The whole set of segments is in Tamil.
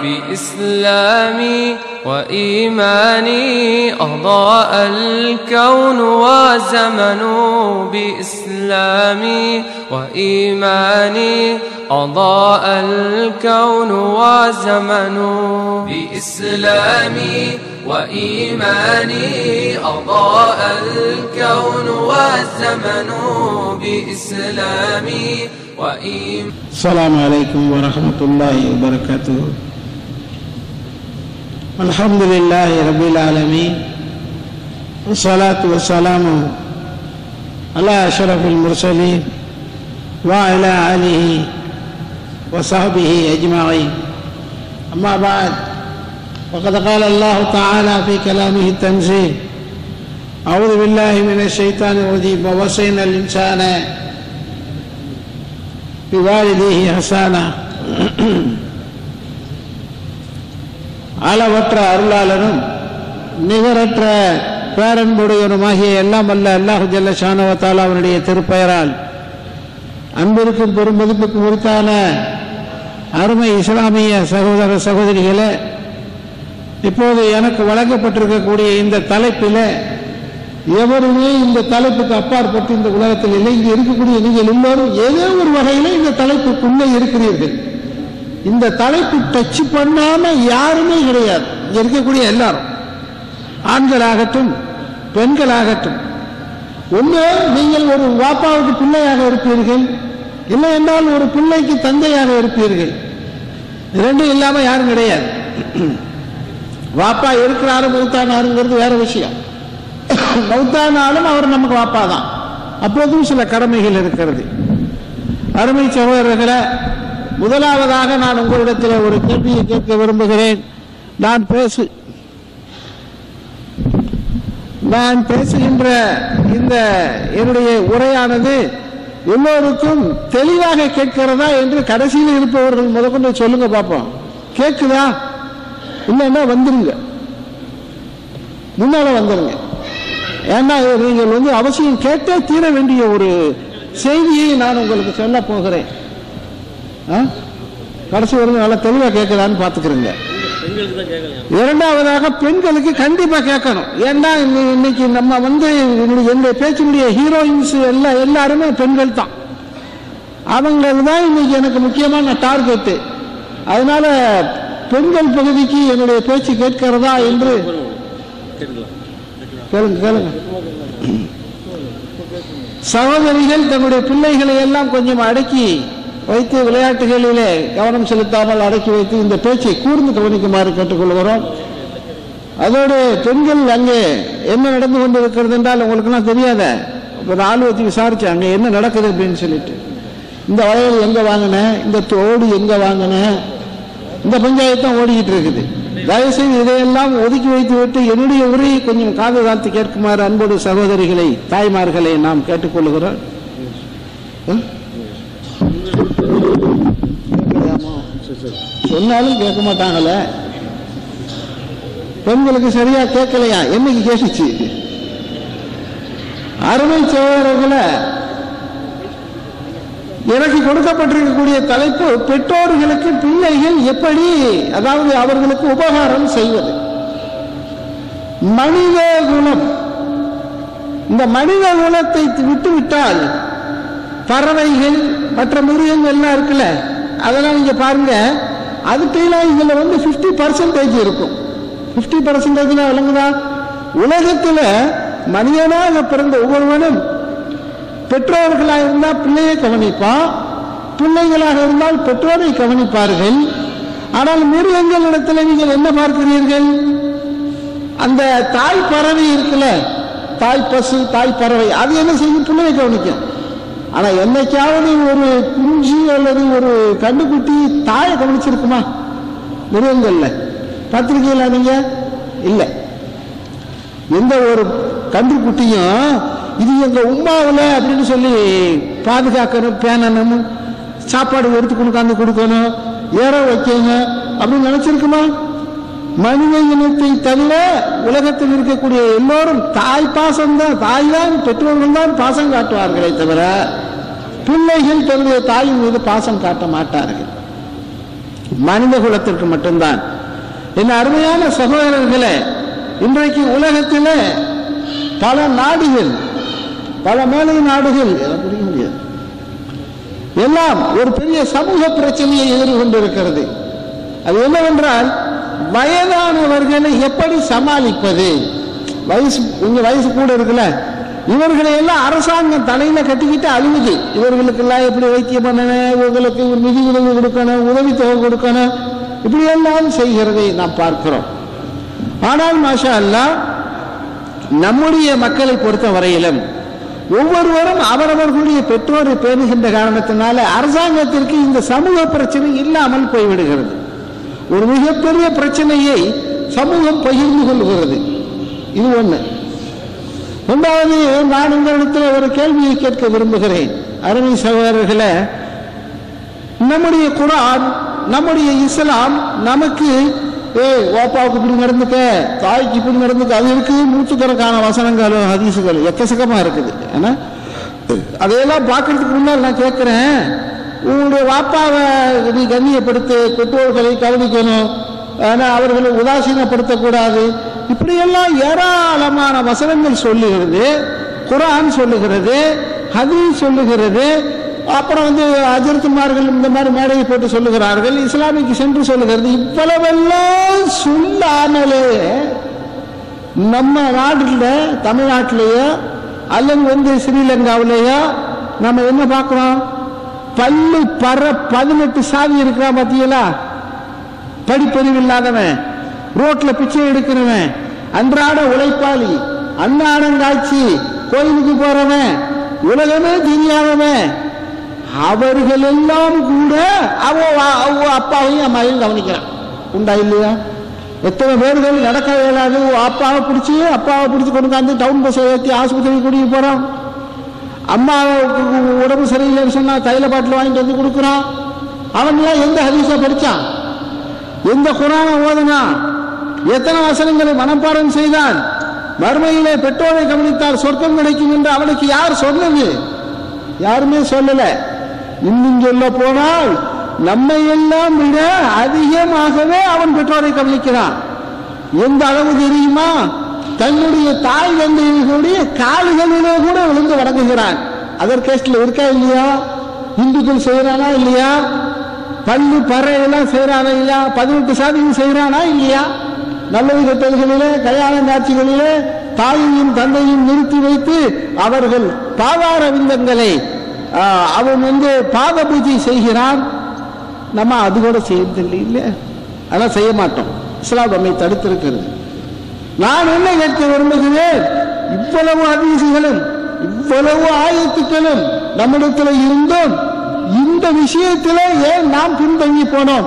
بإسلامي وإيماني أضاء الكون وزمن بإسلامي وإيماني أضاء الكون وزمن بإسلامي وإيماني أضاء الكون والزمن بإسلامي وإيماني. السلام عليكم ورحمة الله وبركاته. الحمد لله رب العالمين، والصلاة والسلام على أشرف المرسلين وعلى آله وصحبه أجمعين. أما بعد، وقد قال الله تعالى في كلامه التنزيل: أعوذ بالله من الشيطان الرجيم، ووصينا الإنسان بوالديه إحسانا. அளவற்ற அருளாளனும் நிகரற்ற பேரன்புடையவனுமாகிய எல்லாம் அல்ல அல்லாஹு ஜல்ல ஷானஹு வ தஆலா அவனுடைய திருப்பெயரால் அன்பிற்கும் பெரும் மதிப்புக்கும் உரித்தான அருமை இஸ்லாமிய சகோதர சகோதரிகளே, இப்போது எனக்கு வழங்கப்பட்டிருக்கக்கூடிய இந்த தலைப்பில் எவருமே இந்த தலைப்புக்கு அப்பாற்பட்டு இந்த உலகத்தில் இல்லை. இங்கே இருக்கக்கூடிய நீங்கள் எல்லோரும் ஏதோ ஒரு வகையில் இந்த தலைப்புக்குள்ளே இருக்கிறீர்கள். இந்த தலைப்பு டச் பண்ணாம யாருமே கிடையாது. இங்க இருக்கக்கூடிய எல்லாரும், ஆண்களாகட்டும் பெண்களாகட்டும், ஒன்று நீங்கள் ஒரு வாப்பாவுக்கு பிள்ளையாக இருப்பீர்கள், இல்லை என்றால் ஒரு பிள்ளைக்கு தந்தையாக இருப்பீர்கள். இரண்டும் இல்லாம யாரும் கிடையாது. வாப்பா இருக்கிறாரு மௌத்தானாருங்கிறது வேற விஷயம். மௌத்தானாலும் அவர் நமக்கு வாப்பா தான். அப்போதும் சில கடமைகள் இருக்கிறது. அருமை சகோதரர்களே, முதலாவதாக நான் உங்களிடத்தில் ஒரு கேள்வியை கேட்க விரும்புகிறேன். நான் பேசுகின்ற இந்த என்னுடைய உரையானது எல்லோருக்கும் தெளிவாக கேட்கிறதா என்று கடைசியில் இருப்பவர்கள் முதற்கொண்டு சொல்லுங்க பார்ப்போம். கேட்குதா? இல்லைன்னா வந்துருங்க, முன்னால வந்துருங்க. ஏன்னா நீங்கள் அவசியம் கேட்டே தீர வேண்டிய ஒரு செய்தியை நான் உங்களுக்கு சொல்ல போகிறேன். கடைசி வரைக்கும் நல்லா தெளிவாக கேட்கலான்னு பார்த்துக்கிறேங்க. இரண்டாவதாக பெண்களுக்கு கண்டிப்பா கேட்கணும். ஏன்னா இன்னைக்கு நம்ம என்னுடைய பேச்சினுடைய ஹீரோயின்ஸ் எல்லாருமே பெண்கள் தான். அவங்கள் தான் இன்னைக்கு எனக்கு முக்கியமான டார்கெட்டு. அதனால பெண்கள் பகுதிக்கு என்னுடைய பேச்சு கேட்கிறதா என்று கேளுங்க. சகோதரிகள் தன்னுடைய பிள்ளைகளை எல்லாம் கொஞ்சம் அடக்கி வைத்து விளையாட்டுகளிலே கவனம் செலுத்தாமல் அடக்கி வைத்து இந்த பேச்சை கூர்ந்து கவனிக்குமாறு கேட்டுக்கொள்கிறோம். அதோடு பெண்கள் அங்கே என்ன நடந்து கொண்டிருக்கிறது என்றால் உங்களுக்குலாம் தெரியாத, இப்போ ஆள் வச்சு விசாரிச்சேன் அங்கே என்ன நடக்குது அப்படின்னு சொல்லிட்டு. இந்த வளையல் எங்கே வாங்கினேன், இந்த தோடு எங்கே வாங்கினேன், இந்த பஞ்சாயத்தான் ஓடிக்கிட்டு இருக்குது. தயவுசெய்து இதையெல்லாம் ஒதுக்கி வைத்து விட்டு என்னுடைய உரையை கொஞ்சம் காது தாழ்த்து கேட்குமாறு அன்போடு சகோதரிகளை தாய்மார்களை நாம் கேட்டுக்கொள்கிறோம். சொன்னாலும் கேட்க மாட்டாங்கல்ல, பெண்களுக்கு சரியா கேட்கலையா? என்னைக்கு கேட்டுச்சு? அருமை சகோதரர்களை, எனக்கு கொடுக்கப்பட்டிருக்கக்கூடிய தலைப்பு பெற்றோர்களுக்கு பிள்ளைகள் எப்படி, அதாவது அவர்களுக்கு உபகாரம் செய்வது. மனித குலம், இந்த மனித குலத்தை விட்டுவிட்டால் பறவைகள் மற்ற மிருகங்கள் எல்லாம் இருக்குல்ல, அதெல்லாம் நீங்க பாருங்க, அதுக்கெல்லாம் இதுல 50% இருக்கும். 50% விளங்குதா? உலகத்துல மனிதனாக பிறந்த ஒவ்வொருவனும் பெற்றோர்களாக இருந்தால் பிள்ளையை கவனிப்பான், பிள்ளைகளாக இருந்தால் பெற்றோரை கவனிப்பார்கள். ஆனால் மிருகங்களிடத்தில் நீங்கள் என்ன பார்க்கிறீர்கள்? அந்த தாய் பறவை இருக்குல்ல, தாய் பசு, தாய் பறவை, அது என்ன செய்யும்? பிள்ளையை கவனிக்கும். ஆனா என்னைக்காவது ஒரு குஞ்சு அல்லது ஒரு கண்டுக்குட்டி தாயை கவனிச்சிருக்குமா? மிருகங்கள்ல பார்த்திருக்கீங்களா நீங்க? இல்லை. எந்த ஒரு கன்றுக்குட்டியும் இது எங்க உமாவில் அப்படின்னு சொல்லி பாதுகாக்கணும், பேணணும், சாப்பாடு எடுத்து கொண்டு கொடுக்கணும், ஏற வைக்கணும் அப்படின்னு நினைச்சிருக்குமா? மனித இனத்தை தவிர உலகத்தில் இருக்கக்கூடிய எல்லோரும் தாய் பாசம் தான், தாய் தான், பெற்றோர்கள் தான் பாசம் காட்டுவார்களே தவிர பிள்ளைகள் தன்னுடைய தாயின் மீது பாசம் காட்ட மாட்டார்கள். மனித குலத்திற்கு மட்டும்தான். என் அருமையான சகோதரர்களே, இன்றைக்கு உலகத்தில் பல நாடுகள், பல மேலை நாடுகள் எல்லாம் ஒரு பெரிய சமூக பிரச்சனையை எதிர்கொண்டிருக்கிறது. அது என்னவென்றால், வயதானவர்களை எப்படி சமாளிப்பது? வயசு கூட இருக்குல்ல, இவர்களை எல்லாம் அரசாங்கம் தலையில கட்டிக்கிட்டு அழுகுது. இவர்களுக்கெல்லாம் எப்படி வைத்தியம் பண்ணணும், இவர்களுக்கு ஒரு நிதி உதவி கொடுக்கணும், உதவித்தொகை கொடுக்கணும், இப்படி எல்லாம் செய்கிறதை நாம் பார்க்கிறோம். ஆனால் மாஷா அல்லாஹ், நம்முடைய மக்களை பொறுத்த வரையிலும் ஒவ்வொருவரும் அவரவர்களுடைய பெற்றோரை பேணுகின்ற காரணத்தினால அரசாங்கத்திற்கு இந்த சமூக பிரச்சனை இல்லாமல் போய்விடுகிறது. ஒரு மிகப்பெரிய பிரச்சனையை சமூகம் பகிர்ந்து கொள்கிறது. இது ஒண்ணு. இரண்டாவது, நான் உங்களிடத்தில் ஒரு கேள்வியை கேட்க விரும்புகிறேன். அருமை சகோதரர்களே, நம்முடைய குர்ஆன், நம்முடைய இஸ்லாம் நமக்கு ஓப்பாவுக்கு இப்படி நடந்துக்க, தாய்க்கு இப்படி நடந்துக்க, அது இருக்குது. நூற்றுக்கணக்கான வசனங்களும் ஹதீசுகளும் எக்கச்சக்கமா இருக்குது. ஏன்னா அதையெல்லாம் பார்க்கறதுக்கு முன்னால் நான் கேட்கிறேன், உங்களுடைய வாப்பாவை நீ கண்ணியப்படுத்து, பெற்றோர்களை கவனிக்கணும், ஆனால் அவர்களை உதாசீனப்படுத்தக்கூடாது, இப்படியெல்லாம் ஏராளமான வசனங்கள் சொல்லுகிறது. குர்ஆன் சொல்லுகிறது, ஹதீஸ் சொல்லுகிறது. அப்புறம் அஜர்த்துமார்கள் இந்த மாதிரி மேடையை போட்டு சொல்லுகிறார்கள், இஸ்லாமிக்கு சென்று சொல்லுகிறது. இவ்வளவெல்லாம் சொல்லாமலே நம்ம நாட்டில், தமிழ்நாட்டிலேயோ அல்லது ஸ்ரீலங்காவிலேயோ நம்ம என்ன பார்க்கிறோம்? பல்லு பற 18 சாதி இருக்கிறான் பார்த்தீங்களா? படிப்பறிவு இல்லாதவன், ரோட்ல பிச்சை எடுக்கிறவன், அன்றாட உழைப்பாளி, அன்னாடங்காட்சி, கோயிலுக்கு போறவன், உலகமே தெரியாதவன், அவர்கள் எல்லாம் கூட அப்பாவையும் அம்மாவையும் கவனிக்கிறான். உண்டா இல்லையா? எத்தனை பேர்கள் நடக்க இயலாது, அப்பாவை பிடிச்சி கொண்டு டவுன் பஸ்ஸை ஏற்றி ஆஸ்பத்திரி கூட்டிட்டு போறான். அம்மாவுக்கு உடம்பு சரியில்லைன்னு சொன்னா தைல பாட்டில் வாங்கிட்டு வந்து கொடுக்குறான். அவன்லாம் எந்த ஹதீஸை படிச்சான்? எந்த குர்ஆனை ஓதுனான்? எத்தனை வசனங்களை மனப்பாடம் செய்தான்? மறுமையிலே பெற்றோரை கவனித்தால் சொர்க்கம் கிடைக்கும் என்று அவனுக்கு யார் சொன்னது? யாருமே சொல்லல. இன்னும் சொல்ல போனால் நம்மை எல்லாம் விட அதிகமாகவே அவன் பெற்றோரை கவனிக்கிறான். எந்த அளவு தெரியுமா? தன்னுடைய தாய் தந்தைகளுடைய கால்களிலே கூட விழுந்து வணங்குகிறான். அதற்கேஸ்ல இருக்கா இல்லையா? இந்துக்கள் செய்யறானா இல்லையா? பள்ளி பறையெல்லாம் செய்யறானா இல்லையா? 18 சாதியும் செய்யறானா இல்லையா? நல்லது கெட்டல்களிலே, கல்யாண காட்சிகளிலே தாயையும் தந்தையும் நிறுத்தி வைத்து அவர்கள் பாதார விந்தங்களை அவன் பாத பூஜை செய்கிறான். நம்ம அது கூட செய்யறதில்லை இல்லையா? அதெல்லாம் செய்ய மாட்டோம். இஸ்லாம் நம்மை தடுத்திருக்கிறது. நான் என்ன கேட்க விரும்புகிறேன், இவ்வளவு ஹதீஸ்களும் இவ்வளவு ஆயத்துக்களும் நம்மிடத்தில் இருந்தும் இந்த விஷயத்தில் ஏன் நாம் பின்தங்கி போனோம்?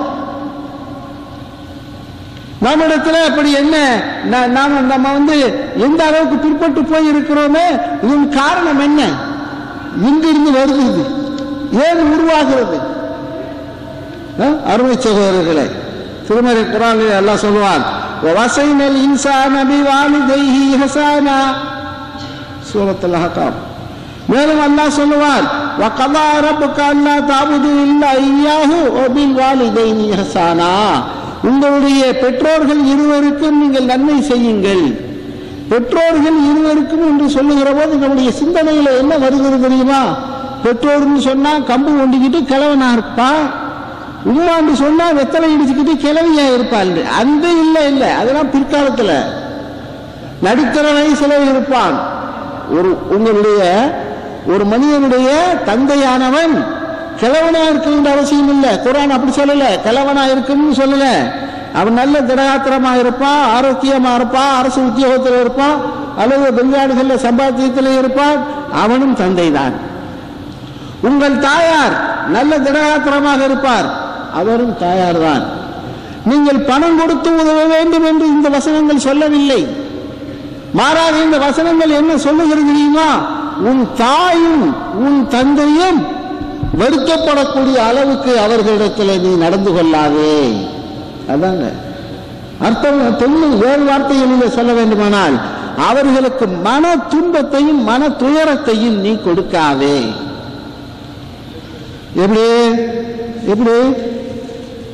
நம்மிடத்தில் அப்படி என்ன நம்ம எந்த அளவுக்கு பிற்பட்டு போய் இருக்கிறோமே, இதன் காரணம் என்ன? இங்கிருந்து வருகிறது, ஏன் உருவாகிறது? அருமை சகோதரர்களே, திருமறை குர்ஆனில் அல்லாஹ் சொல்வான், வஸைனல் இன்சான பிவாலிதைஹி ஹஸனா, சூரத்துல் அஹ்காப். மேலும் அல்லாஹ் சொல்வான், வகதா ரப்புக அல்லா தஅபுது இல்லா இய்யாஹு வபில் வாலிதைனி ஹஸனா, உங்களுடைய பெற்றோர்கள் இருவருக்கும் நீங்கள் நன்மை செய்யுங்கள். பெற்றோர்கள் இருவருக்கும் என்று சொல்லுகிற போது நம்முடைய சிந்தனையில என்ன வருகிறது தெரியுமா? பெற்றோர்னு சொன்னா கம்பு ஒண்டிக்கிட்டு கிழவனா இருப்பா, உம்மான்னு சொன்னா வெத்தலை இடிச்சுக்கிட்டு கிழவியா இருப்பாள். அந்த இல்ல அதெல்லாம் பிற்காலத்துல நடுத்தர வயசுல இருப்பான். உங்களுடைய ஒரு மனிதனுடைய தந்தையானவன் கிழவனா இருக்கணும்னு அவசியம் இல்லை. குர்ஆன் அப்படி சொல்லல, கிழவனா இருக்கணும்னு சொல்லல. அவன் நல்ல திடகாத்திரமா இருப்பான், ஆரோக்கியமா இருப்பான், அரசு உத்தியோகத்தில் இருப்பான், அல்லது பெங்காடுகள்ல சம்பாத்தியத்தில் இருப்பான், அவனும் தந்தை தான். உங்கள் தாயார் நல்ல திடகாத்திரமாக இருப்பார், அவரும் தாயார் தான். நீங்கள் பணம் கொடுத்து உதவ வேண்டும் என்று இந்த வசனங்கள் சொல்லவில்லை. மாறாக இந்த வசனங்கள் என்ன சொல்லுகிறது தெரியுமா? உன் தாயும் உன் தந்தையும் வருத்தப்படக்கூடிய அளவுக்கு அவர்களிடத்தில் நீ நடந்து கொள்ளாதே. அதாங்க அர்த்தம். வேறு வார்த்தையில் சொல்ல வேண்டுமானால் அவர்களுக்கு மன துன்பத்தையும் மன துயரத்தையும் நீ கொடுக்காதே. எப்படி எப்படி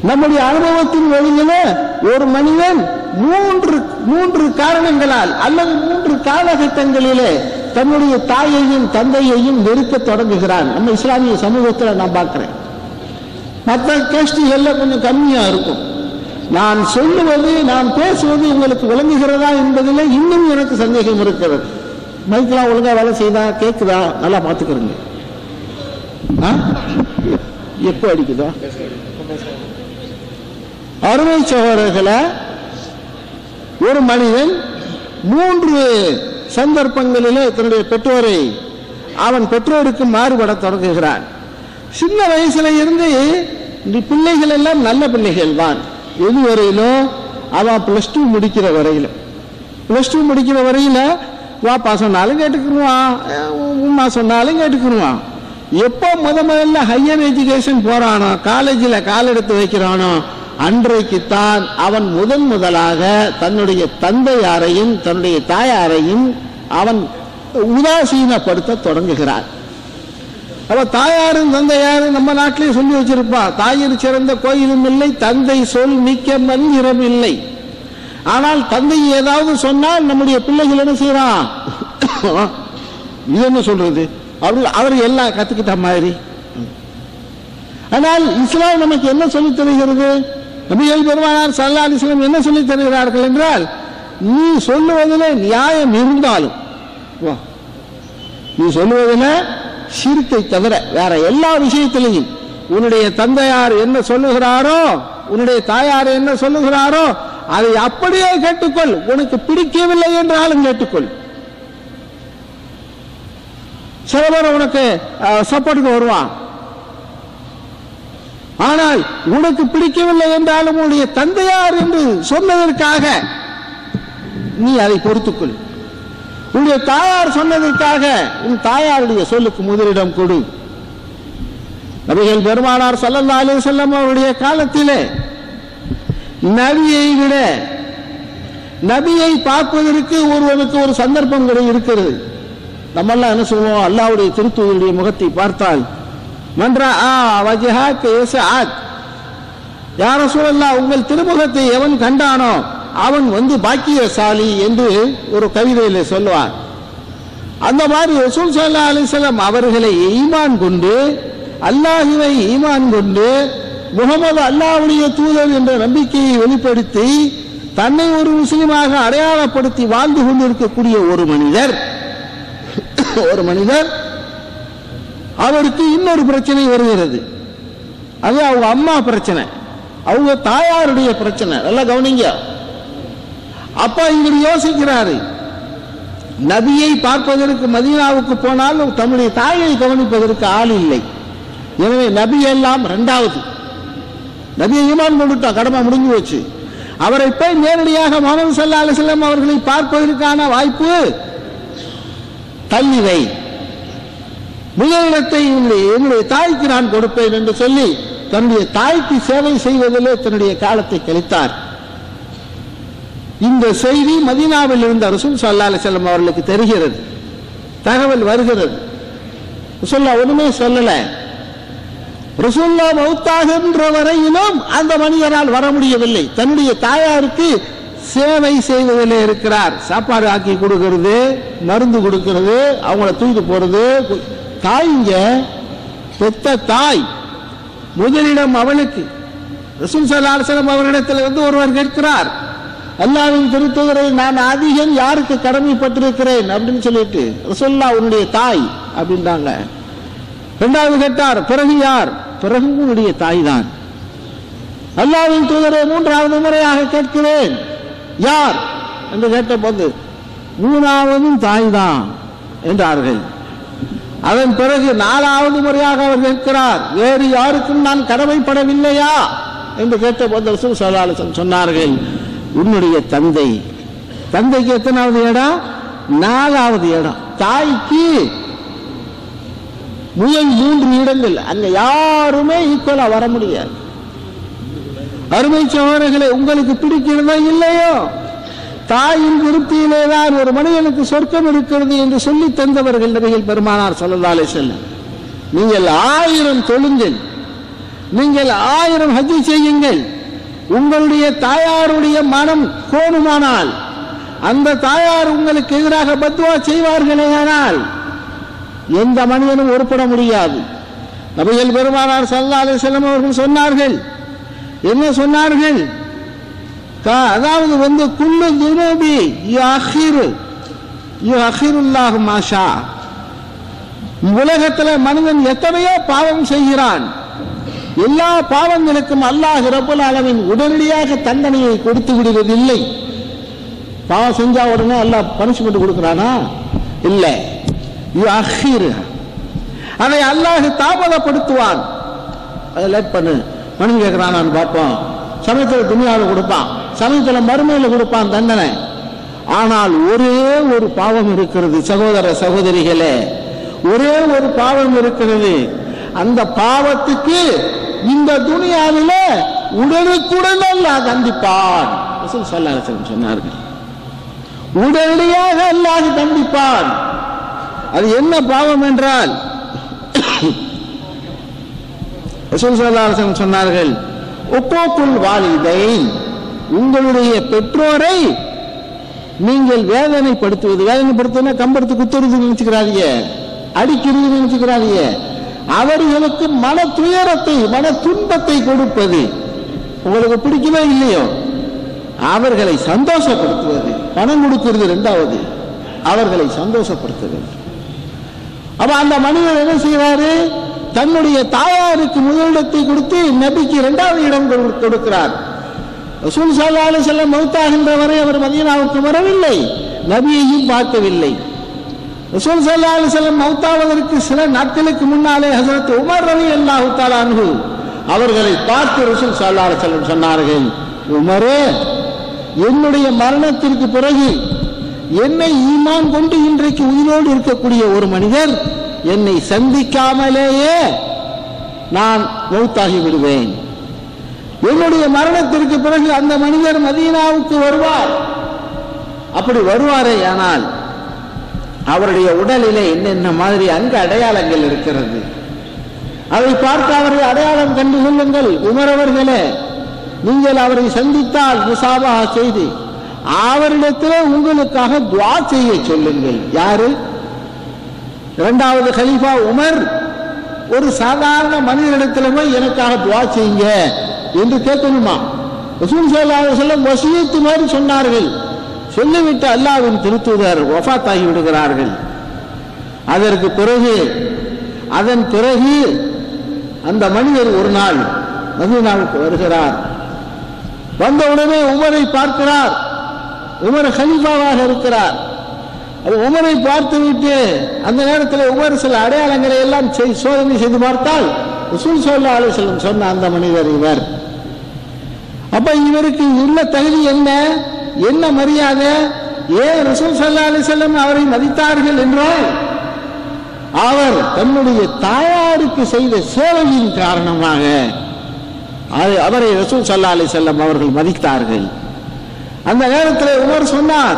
நம்முடைய அனுபவத்தின் வழியில ஒரு மனிதன் மூன்று காரணங்களால் அல்லது 3 காலகட்டங்களிலே தன்னுடைய தாயையும் தந்தையையும் வெறுக்க தொடங்குகிறான். நம்ம இஸ்லாமிய சமூகத்தில் நான் பார்க்கிறேன். மற்ற கேஸ்டிகள்ல கொஞ்சம் கம்மியா இருக்கும். நான் சொல்லுவது, நான் பேசுவது உங்களுக்கு விளங்குகிறதா என்பதில் இன்னும் எனக்கு சந்தேகம் இருக்கிறது. மைக்கெல்லாம் ஒழுங்கா வேலை செய்தா, கேட்குதா, நல்லா பார்த்துக்கிறீங்க. எப்போ அடிக்குதா? அருமை சகோதரர்களை, ஒரு மனிதன் 3 சந்தர்ப்பங்களிலே தன்னுடைய பெற்றோரை அவன் பெற்றோருக்கு மாறுபட தொடங்குகிறான். சின்ன வயசுல இருந்து இந்த பிள்ளைகள் எல்லாம் நல்ல பிள்ளைகள் தான். எது வரையிலும் அவன் +2 முடிக்கிற வரையில, +2 முடிக்கிற வரையில வாப்பா சொன்னாலும் கேட்டுக்கிடுவான், உமா சொன்னாலும் கேட்டுக்கிடுவான். எப்போ முதல்ல ஹையர் எஜுகேஷன் போறானோ, காலேஜில் கால் எடுத்து வைக்கிறானோ, அன்றைக்குத்தான் அவன் முதலாக தன்னுடைய தந்தையாரையும் தன்னுடைய தாயாரையும் அவன் உதாசீனப்படுத்த தொடங்குகிறான். அப்ப தாயாரும் தந்தையாரும் நம்ம நாட்டிலே சொல்லி வச்சிருப்பா, தாயிற் சிறந்த கோயிலும் இல்லை, தந்தை சொல் மிக்க மந்திரம் இல்லை. ஆனால் தந்தை ஏதாவது சொன்னால் நம்முடைய பிள்ளைகள் என்ன செய்யறான்? இது என்ன சொல்றது, அவர் எல்லாம் கத்துக்கிட்ட மாதிரி. ஆனால் இஸ்லாம் நமக்கு என்ன சொல்லித் தருகிறது? நபிகள் பெருமானார் ஸல்லல்லாஹு அலைஹி வஸல்லம் என்ன சொல்லித் தருகிறார்கள் என்றால், நீ சொல்லுவதில் நியாயம் இருந்தாலும், நீ சொல்லுவதில் ஷிர்க்கை தவிர வேற எல்லா விஷயத்திலையும் உன்னுடைய தந்தையார் என்ன சொல்லுகிறாரோ, உன்னுடைய தாயார் என்ன சொல்லுகிறாரோ அதை அப்படியே கேட்டுக்கொள். உனக்கு பிடிக்கவில்லை என்றாலும் கேட்டுக்கொள். சில பேர் உனக்கு சப்போர்ட்டுக்கு வருவான். ஆனால் உனக்கு பிடிக்கவில்லை என்றாலும் உன்னுடைய தந்தையார் என்று சொன்னதற்காக நீ அதை பொறுத்துக்கொள். உன்னுடைய தாயார் சொன்னதற்காக உன் தாயாருடைய சொல்லுக்கு முதலிடம் கொடு. நபிகள் பெருமானார் ஸல்லல்லாஹு அலைஹி வஸல்லம் அவருடைய காலத்திலே நபியை விட நபியை பார்ப்பதற்கு ஒருவனுக்கு ஒரு சந்தர்ப்பம் இருக்கிறது. நம்மெல்லாம் என்ன சொல்லுவோம்? அல்லாஹ்வுடைய திருத்தூதருடைய முகத்தை பார்த்தால் மன்றா வஜஹாக யஸ்ஆத், யா ரசூலல்லாஹ், உங்கள் திருமுகத்தை எவன் கண்டானோ அவன் பாக்கியசாலி என்று ஒரு கவிதையில சொல்லுவார். அந்த மாதிரி ரசூல் ஸல்லல்லாஹு அலைஹி வஸல்லம் அவர்களை ஈமான் கொண்டு, அல்லாஹ்வை ஈமான் கொண்டு, முகமது அல்லாஹ்வுடைய தூதர் என்ற நம்பிக்கையை வெளிப்படுத்தி தன்னை ஒரு முஸ்லிமாக அடையாளப்படுத்தி வாழ்ந்து கொண்டிருக்கக்கூடிய ஒரு மனிதர் அவருக்கு இன்னொரு பிரச்சனை வருகிறது. அது அவங்க அம்மா பிரச்சனை, அவங்க தாயாருடைய பிரச்சனை. நல்லா கவனிங்க. அப்ப இவர் யோசிக்கிறாரு, நபியை பார்ப்பதற்கு மதீனாவுக்கு போனாலும் தம்முடைய தாயை கவனிப்பதற்கு ஆள் இல்லை. எனவே நபி எல்லாம் 2வது. நபியை ஈமான் கொண்டுட்டோம், கடமை முடிஞ்சு வச்சு. அவரை போய் நேரடியாக முஹம்மது ஸல்லல்லாஹு அலைஹி வஸல்லம் அவர்களை பார்ப்பதற்கான வாய்ப்பு தள்ளிவை. முதலிடத்தை என்னுடைய தாய்க்கு நான் கொடுப்பேன் என்று சொல்லி தன்னுடைய தாய்க்கு சேவை செய்வதிலே தன்னுடைய காலத்தை கழித்தார். இந்த செய்தி மதீனாவில் இருந்த ரசூல் ஸல்லல்லாஹு அலைஹி வஸல்லம் அவர்களுக்கு தெரிகிறது, தகவல் வருகிறது. ரசூலுல்லாஹ் ஒண்ணுமே சொல்லல. ரசூலுல்லாஹ் மௌத்தாகின்ற வரையிலும் அந்த மனிதனால் வர முடியவில்லை. தன்னுடைய தாயாருக்கு சேவை செய்வதிலே இருக்கிறார். சாப்பாடு ஆக்கி கொடுக்கிறது, மருந்து கொடுக்கிறது, அவங்கள தூக்கிட்டு போறது. தாய்ங்க, பெத்த தாய் முதலிடம் அவனுக்கு. ரசூல் ஸல்லல்லாஹு அலைஹி வஸல்லம் அவர்களிடத்தில் ஒருவர் கேட்கிறார், அல்லாஹ்வின் திருத்தூதரை நான் அதிகம் யாருக்கு கடமைப்பட்டிருக்கிறேன் அப்படின்னு சொல்லிட்டு. ரசூலுல்லாஹ் உன்னுடைய தாய் அப்படின்றாங்க. 2வது கேட்டார், பிறகு யார்? பிறகு உன்னுடைய தாய் தான். அல்லாஹ்வின் தூதரை 3வது முறையாக கேட்கிறேன், யார் என்று கேட்ட போது 3வதும் தாய் தான் என்றார்கள். அதன் பிறகு 4வது முறையாக அவர் கேட்கிறார், வேறு யாருக்கும் நான் கடமைப்படவில்லையா என்று கேட்ட போது ரசூல் ஸல்லல்லாஹு அலைஹி வஸல்லம் சொன்னார்கள், உன்னுடைய தந்தை. தந்தைக்கு எத்தனாவது இடம்? 4வது இடம். தாய்க்கு முதல் 3 இடங்கள். அங்க யாருமே ஈக்குவலா வர முடியாது. அருமை சகோதரர்களே, உங்களுக்கு பிடிக்கிறதோ இல்லையோ, தாயின் விருத்தியிலேதான் ஒரு மனிதனுக்கு சொர்க்கம் இருக்கிறது என்று சொல்லி தந்தவர்கள் நபிகள் பெருமானார் ஸல்லல்லாஹு அலைஹி வஸல்லம். நீங்கள் 1000 தொழுங்கள், நீங்கள் 1000 ஹஜ் செய்யுங்கள். உங்களுடைய தாயாருடைய மனம் கோணுமானால், அந்த தாயார் உங்களுக்கு எதிராக பத்வா செய்வார்களேயானால் எந்த மனிதனும் உருப்பட முடியாது. நபிகள் பெருமானார் ஸல்லல்லாஹு அலைஹி வஸல்லம் அவர்கள் சொன்னார்கள், என்ன சொன்னார்கள்? அதாவது குல்லு துனூபி யுஅখিরুல்லாஹு மாஷா. உலகத்தில் மனிதன் எத்தனையோ பாவம் செய்கிறான். எல்லா பாவங்களுக்கும் அல்லாஹ் ரப்பல் ஆலமீன் உடனடியாக தண்டனையை கொடுத்து விடுவதில்லை. பாவம் செஞ்சா உடனே அல்லாஹ் பனிஷ்மெண்ட் கொடுக்கிறானா? இல்லை. அதை அல்லாஹ் தாமதப்படுத்துவான். அதை லேட் பண்ணு, மனிதன் கேட்கிறான் பார்ப்போம். சமயத்தில் துனியாவில் கொடுப்பான், சமயத்தில் மறுமையில் கொடுப்பான் தண்டனை. ஆனால் ஒரே ஒரு பாவம் இருக்கிறது சகோதர சகோதரிகளே, ஒரே ஒரு பாவம் இருக்கிறது. அந்த பாவத்துக்கு இந்த துனியாவில் உடனுக்குடன் அல்லாஹ் தண்டிப்பான். ரசூல் ஸல்லல்லாஹு அலைஹி வஸல்லம் சொன்னார்கள், உடனடியாக அல்லாஹ் தண்டிப்பான். அது என்ன பாவம் என்றால், ரசூல் ஸல்லல்லாஹு அலைஹி வஸல்லம் சொன்னார்கள், உக்கூக்குல் வாலிதைன், உங்களுடைய பெற்றோரை நீங்கள் வேதனைப்படுத்துவது. வேதனைப்படுத்துவதுன்னா கம்பெடுத்து குத்துறது நினைச்சுக்கிறாதீங்க, அடிக்கிறது நினைச்சுக்கிறாதீங்க. அவர்களுக்கு மன துயரத்தை, மன துன்பத்தை கொடுப்பது. உங்களுக்கு பிடிக்கவே இல்லையோ அவர்களை சந்தோஷப்படுத்துவது. பணம் கொடுக்கிறது இரண்டாவது, அவர்களை சந்தோஷப்படுத்துவது. அப்ப அந்த மனிதர் என்ன செய்கிறாரு? தன்னுடைய தாயாருக்கு முதலிடத்தை கொடுத்து நபிக்கு இரண்டாவது இடம் கொடுக்கிறார். ரசூல் ஸல்லல்லாஹு அலைஹி வஸல்லம் மௌத்தாகின்ற வரை அவர் மதீனாவுக்கு வரவில்லை, நபியையும் பார்க்கவில்லை. ரசூல் ஸல்லல்லாஹு அலைஹி வஸல்லம் மௌத்தாவதற்கு சில நாட்களுக்கு முன்னாலே ஹஜ்ரத் உமர் ரலியல்லாஹு தஆலா அன்ஹு அவர்களை பார்த்து ரசூல் ஸல்லல்லாஹு அலைஹி வஸல்லம் சொன்னார்கள், உமரே, என்னுடைய மரணத்திற்கு பிறகு என்னை ஈமான் கொண்டு இன்றைக்கு உயிரோடு இருக்கக்கூடிய ஒரு மனிதர் என்னை சந்திக்காமலேயே நான் மௌத்தாகி விடுவேன். என்னுடைய மரணத்திற்கு பிறகு அந்த மனிதர் மதீனாவுக்கு வருவார். அப்படி வருவாரே ஆனால் அவருடைய உடலிலே என்னென்ன மாதிரி அங்க அடையாளங்கள் இருக்கிறது, அதை பார்த்து அவரை அடையாளம் கண்டு கொள்ளுங்கள். உமரவர்களே, நீங்கள் அவரை சந்தித்தால் முசாபா செய்து அவரிடத்திலே உங்களுக்காக துஆ செய்ய சொல்லுங்கள். யாரு? இரண்டாவது கலீஃபா உமர் ஒரு சாதாரண மனிதனிடத்திலே போய் எனக்காக துஆ செய்யுங்க என்று கேட்கணுமா? ரசூல் ஸல்லல்லாஹு அலைஹி வஸல்லம் வசியத்து மாதிரி சொன்னார்கள். சொல்லிவிட்டு அல்லாஹ்வின் திருத்தூதர் வஃபாத் ஆகி விடுகிறார்கள். அதன் பிறகு அந்த மனிதர் ஒரு நாள் மதீனாவுக்கு வருகிறார். வந்தவுடனே உமரை பார்க்கிறார். உமர் கலீஃபாவாக இருக்கிறார். உமரை பார்த்துவிட்டு அந்த நேரத்தில் உமர் சில அடையாளங்களை எல்லாம் சோதனை செய்து பார்த்தால் ரசூல் ஸல்லல்லாஹு அலைஹி வஸல்லம் சொன்ன அந்த மனிதர் இவர். அப்ப இவருக்கு உள்ள தகுதி என்ன மரியாதை? ஏன் ரசூல் ஸல்லல்லாஹு அலைஹி வஸல்லம் அவரை மதித்தார்கள் என்றால் அவர் தன்னுடைய தாயாருக்கு செய்த சேவையின் காரணமாக அவரை ரசூல் ஸல்லல்லாஹு அலைஹி வஸல்லம் அவர்கள் மதித்தார்கள். அந்த நேரத்தில் உமர் சொன்னார்,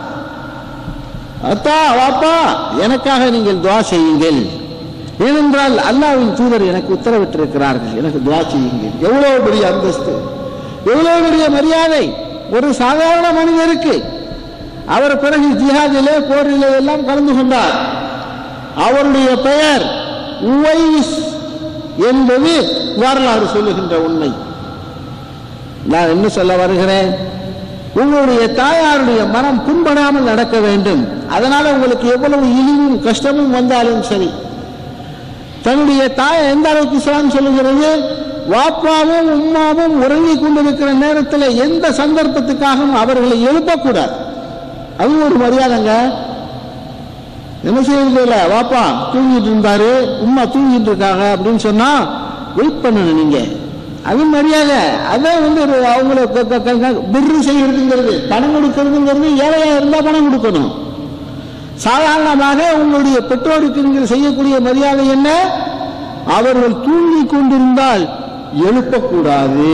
அத்தா வாப்பா, எனக்காக நீங்கள் துஆ செய்யுங்கள். ஏனென்றால் அல்லாஹ்வின் தூதர் எனக்கு உத்தரவிட்டிருக்கிறார்கள், எனக்கு துஆ செய்யுங்கள். எவ்வளவு பெரிய அந்தஸ்து, எவ்வளவு பெரிய மரியாதை ஒரு சாதாரண மனிதருக்கு. அவர் பிறகு ஜிஹாதிலே போரிலே எல்லாம் கலந்து கொண்டார். அவருடைய பெயர் உவைஸ் என்பது வரலாறு சொல்லுகின்ற உண்மை. நான் என்ன சொல்ல வருகிறேன்? உங்களுடைய தாயாருடைய மனம் புண்படாமல் நடக்க வேண்டும். அதனால உங்களுக்கு எவ்வளவு இழிவும் கஷ்டமும் வந்தாலும் சரி, தன்னுடைய தாயை எந்த அளவுக்கு இஸ்லாம் சொல்லுகிறது, வாப்பாவும் உம்மாவும் உறங்கிக் கொண்டிருக்கிற நேரத்தில் எந்த சந்தர்ப்பத்துக்காகவும் அவர்களை எழுப்பக்கூடாது. அது ஒரு மரியாதைங்க. என்ன செய்யறதில்ல, வாப்பா தூங்கிட்டு இருந்தாரு, உம்மா தூங்கிட்டு இருக்காங்க அப்படின்னு சொன்னா வெயிட் பண்ணணும் நீங்க. அது மரியாதை. அதான் அவங்கள பிர்ரு செய்யறதுங்கிறது, பணம் கொடுக்கறதுங்கிறது. ஏழையா இருந்தா பணம் கொடுக்கணும். சாதாரணமாக உங்களுடைய பெற்றோருக்கு நீங்கள் செய்யக்கூடிய மரியாதை என்ன? அவர்கள் தூங்கி கொண்டிருந்தால் எழுப்பக்கூடாது.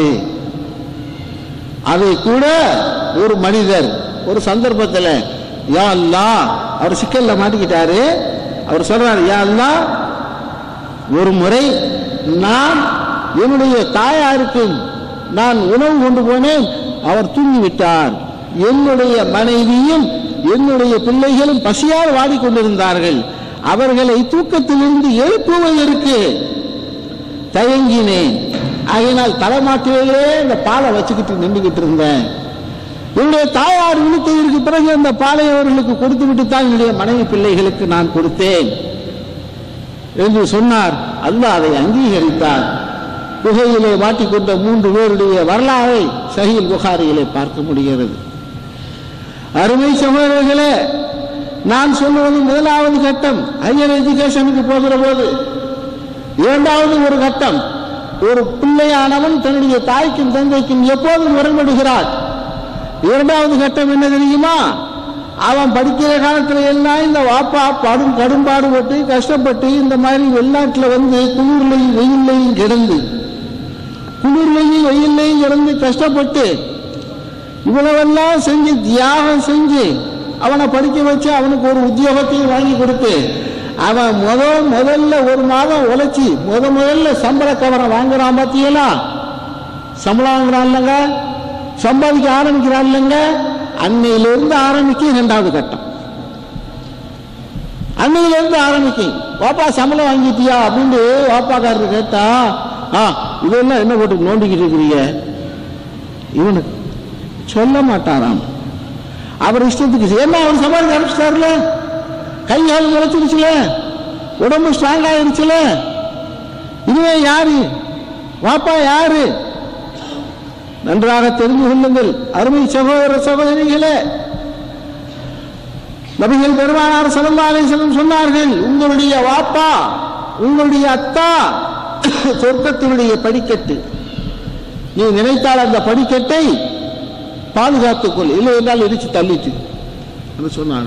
அதை கூட ஒரு மனிதர் ஒரு சந்தர்ப்பத்தில், யா அல்லாஹ், அவர் சிக்கல்ல மாட்டிக்கிட்டாரு. அவர் சொல்றாரு, யா அல்லாஹ், ஒரு முறை நான் என்னுடைய தாயாருக்கு நான் உணவு கொண்டு போனேன், அவர் தூங்கிவிட்டார். என்னுடைய மனைவியும் என்னுடைய பிள்ளைகளும் பசியால் வாடிக்கொண்டிருந்தார்கள். அவர்களை தூக்கத்திலிருந்து எழுப்புவதற்கு தயங்கினேன். ஆகையினால் தலைமாட்டிலே இந்த பாலை வச்சுக்கிட்டு நின்றுகிட்டு இருந்தேன். என்னுடைய தாயார் விழித்ததற்கு பிறகு அந்த பாலை அவர்களுக்கு கொடுத்து விட்டு தான் என்னுடைய மனைவி பிள்ளைகளுக்கு நான் கொடுத்தேன் என்று சொன்னார். அல்லாஹ் அதை அங்கீகரித்தார். குகையிலே மாட்டிக்கொண்ட 3 பேருடைய வரலாறை சஹீஹ் புகாரியிலே பார்க்க முடிகிறது. அருமை சகோதரர்களே, நான் சொல்வது முதலாவது கட்டம் ஹையர் எஜுகேஷனுக்கு போகிற போது. இரண்டாவது ஒரு கட்டம், ஒரு பிள்ளையானவன் தன்னுடைய தாய்க்கும் தந்தைக்கும் எப்போதும் முரண்படுகிறார். இரண்டாவது கட்டம் என்ன தெரியுமா? அவன் படிக்கிற காலத்துல எல்லாம் இந்த வாப்பா கடும்பாடுபட்டு கஷ்டப்பட்டு இந்த மாதிரி வெளிநாட்டில் வந்து குளிர்லையும் வெயில்லையும் கிடந்து கஷ்டப்பட்டு இவ்வளவெல்லாம் செஞ்சு தியாகம் செஞ்சு அவனை படிக்க வச்சு அவனுக்கு ஒரு உத்தியோகத்தையும் வாங்கி கொடுத்து அவன் முதல்ல ஒரு மாதம் உழைச்சி முதல்ல சம்பள கவரம் வாங்குறான். பார்த்தீங்களா? சம்பளம் வாங்குறான் இல்லைங்க, சம்பாதிக்க ஆரம்பிக்கிறான் இல்லைங்க, அன்னையிலிருந்து ஆரம்பிக்கும் இரண்டாவது கட்டம். அன்னையிலிருந்து ஆரம்பிக்கும். வாப்பா சம்பளம் வாங்கிட்டியா அப்படின்னு வாப்பாக்காரரு கேட்டா, இதெல்லாம் என்ன போட்டு நோண்டிக்கிட்டு இருக்கிறீங்க, இவனுக்கு சொல்ல மாட்டாராம். அவர் இஷ்டத்துக்கு என்ன அவர் சம்பாதிக்க ஆரம்பிச்சிட்டாருல, கை கால் முளைச்சிருச்சுல, உடம்பு ஸ்ட்ராங் ஆயிடுச்சுல, இதுவே யாரு வாப்பா யாரு? நன்றாக தெரிந்து கொள்ளுங்கள் அருமை சகோதர சகோதரிகளே. நபிகள் பெருமானார் ஸல்லல்லாஹு அலைஹி வஸல்லம் சொன்னார்கள், உங்களுடைய வாப்பா உங்களுடைய அத்தா சொர்க்கத்தினுடைய படிக்கட்டு. நீ நினைத்தால் அந்த படிக்கட்டை பாதுகாத்துக்கொள், இல்லை என்றால் இடிச்சு தள்ளிட்டு சொன்னாங்க.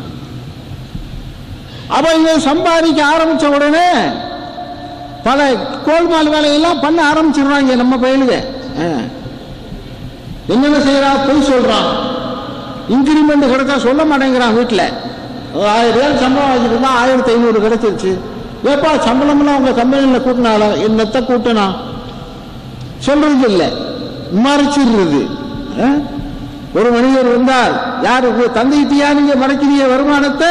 அப்ப இதை சம்பாதிக்க ஆரம்பிச்ச உடனே பல கோல்மால் வேலையெல்லாம் பண்ண ஆரம்பிச்சிடுறாங்க நம்ம பயிலுங்க. என்னென்ன செய்யறான்? பொய் சொல்றான், இன்கிரிமெண்ட் கிடைச்சா சொல்ல மாட்டேங்கிறான். வீட்டில் 1000 ரூபாய் சம்பளம் வாங்கிட்டு 1500 கிடைச்சிருச்சு. ஏப்பா சம்பளம்லாம் உங்க கம்பெனியில் கூட்டினால என்னத்த கூட்டினா சொல்றது இல்லை, மறைச்சிடுறது. ஒரு மனிதர் வந்தார், யாரு தந்தைட்டியா நீங்க மறைக்கிறீங்க வருமானத்தை?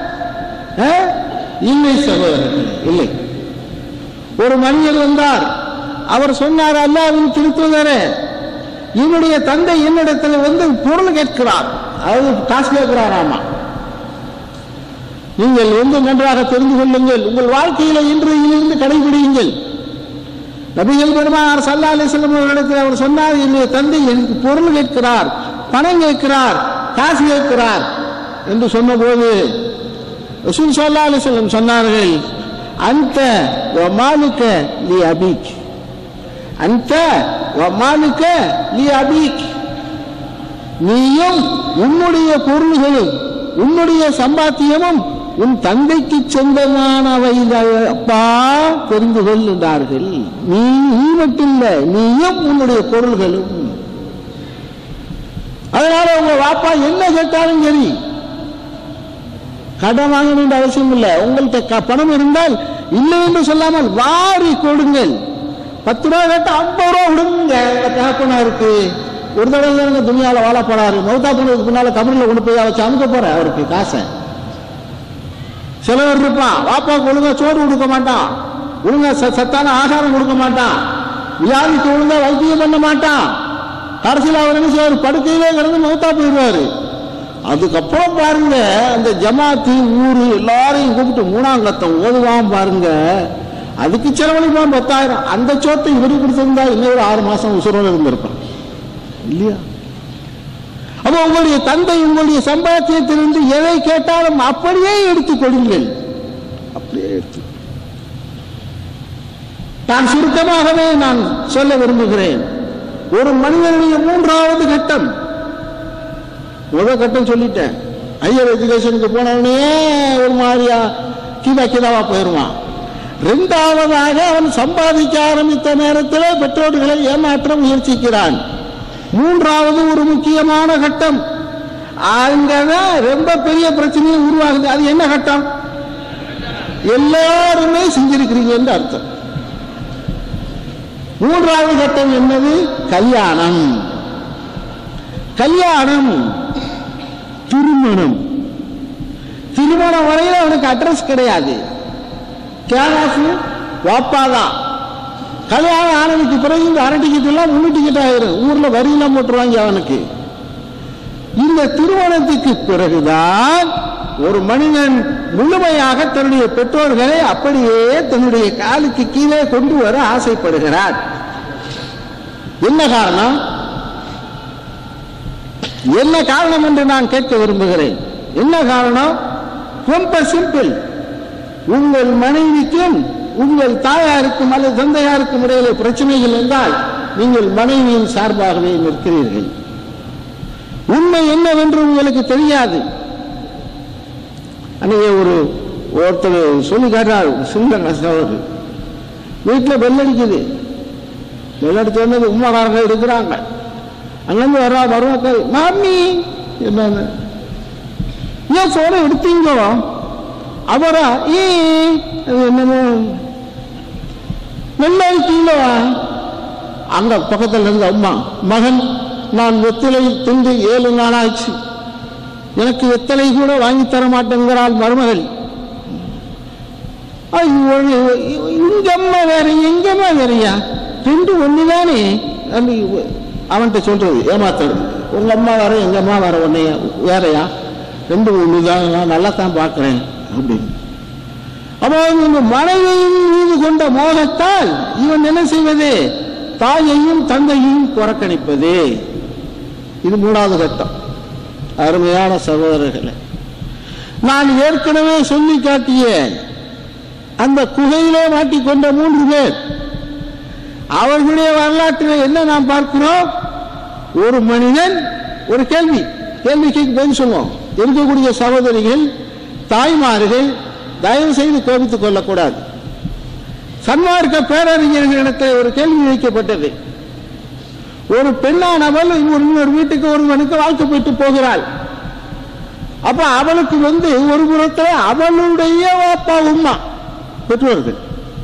இல்லை சகோதரர்கள், இல்லை. ஒரு மனிதர் வந்தார், அவர் சொன்னார், அல்லாஹ்வின் திருத்தூதரே, என்னுடைய தந்தை என்னிடத்தில் வந்து பொருள் கேட்கிறார், அதாவது காசு கேட்கிறாராமா. நீங்கள் வந்து நன்றாக தெரிந்து கொள்ளுங்கள், உங்கள் வாழ்க்கையில இன்றையிலிருந்து கடைபிடியுங்கள். நபிகள் பெருமானார் ஸல்லல்லாஹு அலைஹி வஸல்லம் அவர்களிடத்தில் அவர் சொன்னார், என்னுடைய தந்தை எனக்கு பொருள் கேட்கிறார், பணம் கேட்கிறார், காசு கேட்கிறார் என்று சொன்னபோது ரசூல் ஸல்லல்லாஹு அலைஹி வஸல்லம் சொன்னார்கள், அன்த வ மாலுக லி அபீக், அன்த வ மாலுக லி அபீக், நீயும் உன்னுடைய பொருள்களும் உன்னுடைய சம்பாத்தியமும் உன் தந்தைக்கு சொந்தமானவை அப்பா, தெரிந்து கொள்கின்றார்கள். நீ மட்டும் இல்லை, நீயும் உன்னுடைய பொருள்களும். அதனால உங்க வாப்பா என்ன கேட்டாலும் சரி, கடன் வாங்க வேண்டிய அவசியம் இல்லை. உங்கள்கிட்ட பணம் இருந்தால் இல்லை என்று சொல்லாமல் வாரி கொடுங்கள். 10 ரூபா கேட்டா 50 ரூபா விடுங்க. தகப்பனா இருக்கு, ஒரு தடவை தான் துணியால வாழப்படாரு, மௌத்தா போனதுக்கு பின்னால கபரில் கொண்டு போய் வச்சு அமுக்க போற அவருக்கு காசை. சிலவர் இருப்பான், வாப்பாவுக்கு ஒழுங்கா சோறு கொடுக்க மாட்டான், ஒழுங்கா சத்தான ஆகாரம் கொடுக்க மாட்டான், வியாதிக்கு ஒழுங்கா வைத்தியம் பண்ண மாட்டான். கடைசியில் அவர் என்ன செய்வார், படுக்கையிலே கிடந்து மௌத்தா போயிடுவாரு. அதுக்கப்புறம் பாருங்க, அந்த ஜமாத்து ஊரு எல்லாரையும் கூப்பிட்டு 3ஆம் கத்தம் ஓதுவான் பாருங்க, அதுக்கு செலவழிப்பான் 10,000. அந்த சோத்தை இவரு கொடுத்திருந்தா இன்னும் ஒரு 6 மாசம் உசுரோடு இருந்திருப்பான் இல்லையா? அப்ப உங்களுடைய தந்தை உங்களுடைய சம்பாத்தியத்திலிருந்து எதை கேட்டாலும் அப்படியே எடுத்துக் கொடுங்கள், அப்படியே எடுத்து. நான் சுருக்கமாகவே நான் சொல்ல விரும்புகிறேன், ஒரு மனிதனுடைய 3வது கட்டம், முதல் கட்டம் சொல்லிட்டேன், ஹையர் எஜுகேஷனுக்கு போனவனே ஒரு மாதிரியா கீதாவா போயிடுவான். 2வதாக அவன் சம்பாதிக்க ஆரம்பித்த நேரத்தில் பெற்றோர்களை ஏமாற்ற முயற்சிக்கிறான். 3வது ஒரு முக்கியமான கட்டம், அங்கதான் ரொம்ப பெரிய பிரச்சனையை உருவாகுது. அது என்ன கட்டம்? எல்லாருமே செஞ்சிருக்கிறீங்க என்று அர்த்தம். மூன்றாவது கட்டம் என்னது? கல்யாணம். கல்யாணம், திருமணம். திருமணம் வரையில அவனுக்கு அட்ரஸ் கிடையாது, கேனாசு வாப்பாதான். கல்யாணம் ஆனதுக்கு பிறகு இந்த அரை டிக்கெட் எல்லாம் 3 டிக்கெட் ஆயிரும், ஊர்ல வரியெல்லாம் போட்டுருவாங்க அவனுக்கு. இந்த திருமணத்துக்கு பிறகுதான் ஒரு மனிதன் முழுமையாக தன்னுடைய பெற்றோர்களை அப்படியே தன்னுடைய காலுக்கு கீழே கொண்டு வர ஆசைப்படுகிறார். என்ன காரணம்? என்ன காரணம் என்று நான் கேட்க விரும்புகிறேன். என்ன காரணம்? ரொம்ப சிம்பிள். உங்கள் மனைவிக்கும் உங்கள் தாயாருக்கும் அல்லது தந்தையாருக்கும் இடையிலே பிரச்சனைகள் இருந்தால் நீங்கள் மனைவியின் சார்பாகவே நிற்கிறீர்கள். உண்மை என்னவென்று உங்களுக்கு தெரியாது. அன்னைக்கு ஒருத்தர் சொல்லி காட்டார், சின்ன கஷ்டம். வீட்டில் பெல் அடிக்குது, பெல் அடிச்சு வந்தது உமாக்காரங்க இருக்கிறாங்க. அங்கிருந்து வருவாக்கள், மாமி என்ன ஏன் சோனை எடுத்தீங்களோ? அவரா என்னமோ நல்லா இருக்கீங்களோ? அங்க பக்கத்தில் இருந்த அம்மா, மகன் நான் வெத்தலை தின்று 7 நாள் ஆச்சு, எனக்கு வெத்தலை கூட வாங்கி தர மாட்டேங்கிறாள் மருமகள். இங்கம்மா வேற எங்கம்மா வேறையா? 2 ஒண்ணுதானே அவன்கிட்ட சொல்றது, ஏமாத்துறது. உங்க அம்மா வர எங்க அம்மா வர ஒன்னைய வேறையா? 2 ஒண்ணுதான், நான் நல்லா தான் பார்க்கிறேன் அப்படின்னு. அப்போ இந்த மனைவியின் மீது கொண்ட மோகத்தால் இவன் என்ன செய்வது? தாயையும் தந்தையும் புறக்கணிப்பது. இது 3வது கட்டம். அருமையான சகோதரர்களே, நான் ஏற்கனவே சொல்லி காட்டிய அந்த குகையிலே மாட்டிக்கொண்ட 3 பேர், அவர்களுடைய வரலாற்றில் என்ன நாம் பார்க்கிறோம்? ஒரு மனிதன் ஒரு கேள்விக்கு பதில் சொல்லுவோம். இருக்கக்கூடிய சகோதரிகள், தாய்மார்கள் தயவு செய்து கோபித்துக் கொள்ளக்கூடாது. சன்மார்க்க பேரறிஞர்களிடத்தில் ஒரு கேள்வி வைக்கப்பட்டது. ஒரு பெண்ணானவள் இன்னொரு வீட்டுக்கு ஒருவனுக்கு வாழ்க்கை போயிட்டு போகிறாள். அப்ப அவளுக்கு ஒரு புறத்தில் அவளுடைய அப்பா உம்மா பெற்றோர்கள்,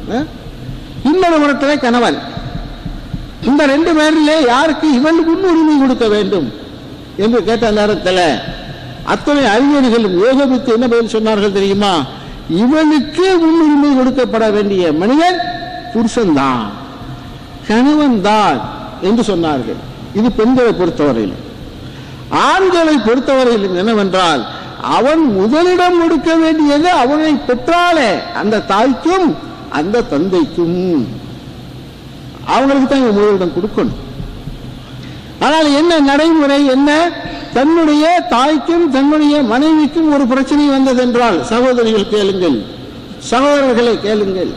இன்னொரு புறத்தில் கணவன். இந்த 2 பேரிலே யாருக்கு இவளுக்கு முன்னுரிமை கொடுக்க வேண்டும் என்று கேட்ட நேரத்தில் அத்தனை அறிஞர்களும் ஏகோபித்து என்ன பதில் சொன்னார்கள் தெரியுமா? இவனுக்கு முன்னுரிமை கொடுக்கப்பட வேண்டிய மனிதன் புருஷன்தான், கணவன் தான் என்று சொன்னார்கள். இது பெண்களை பொறுத்தவரையில். ஆண்களை பொறுத்தவரையில் என்னவென்றால், அவன் முதலிடம் கொடுக்க வேண்டியது அவனை பெற்றாலே அந்த தாய்க்கும் அந்த தந்தைக்கும், அவங்களுக்கு தான் முதலிடம் கொடுக்கணும். ஆனால் என்ன நடைமுறை? என்ன? தன்னுடைய தாய்க்கும் தன்னுடைய மனைவிக்கும் ஒரு பிரச்சனை வந்தது என்றால், சகோதரிகள் கேளுங்கள், சகோதரர்களை கேளுங்கள்,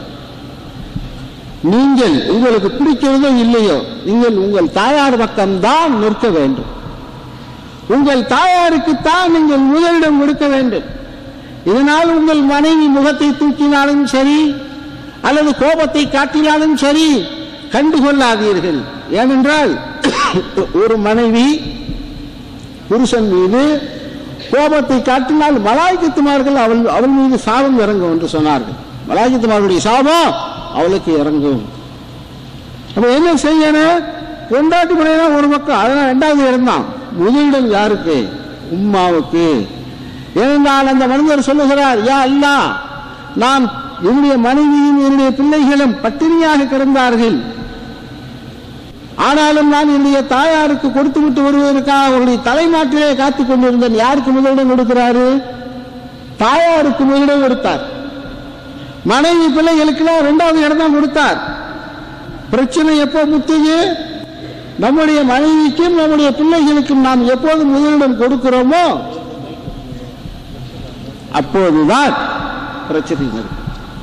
நீங்கள் உங்களுக்கு பிடிக்கிறதோ இல்லையோ நீங்கள் உங்கள் தாயார் பக்கம்தான் நிற்க வேண்டும். உங்கள் தாயாருக்குத்தான் நீங்கள் முதலிடம் கொடுக்க வேண்டும். இதனால் உங்கள் மனைவி முகத்தை தூக்கினாலும் சரி அல்லது கோபத்தை காட்டினாலும் சரி கண்டுகொள்ளாதீர்கள். ஏனென்றால் ஒரு மனைவி புருஷன் மீது கோபத்தை காட்டினால் மலாய்க்கத்துமார்கள் அவள் மீது சாபம் இறங்கும் என்று சொன்னார்கள். மலாய்க்கத்துமார்களுடைய சாபம் அவளுக்கு இறங்கும். அப்ப என்ன செய்யணும்? கொண்டாட்டு முறையா ஒரு பக்கம், அதனால 2வது இடம். முதலிடம் யாருக்கு? உம்மாவுக்கு. ஏனென்றால் அந்த மனிதர் சொல்லுகிறார், யா அல்லாஹ், நான் என்னுடைய மனைவியும் என்னுடைய பிள்ளைகளும் பட்டினியாக கிடந்தார்கள், ஆனாலும் நான் என்னுடைய தாயாருக்கு கொடுத்து விட்டு வருவதற்காக அவருடைய தலைமாட்டிலே காத்துக் கொண்டிருந்தேன். யாருக்கு முதலிடம் கொடுக்கிறாரு? தாயாருக்கு முதலிடம் கொடுத்தார். மனைவி பிள்ளைகளுக்கெல்லாம் 2வது இடம் தான் கொடுத்தார். பிரச்சனை எப்போ முத்துது? நம்முடைய மனைவிக்கும் நம்முடைய பிள்ளைகளுக்கும் நாம் எப்போது முதலிடம் கொடுக்கிறோமோ அப்போதுதான் பிரச்சனை இருக்கும்.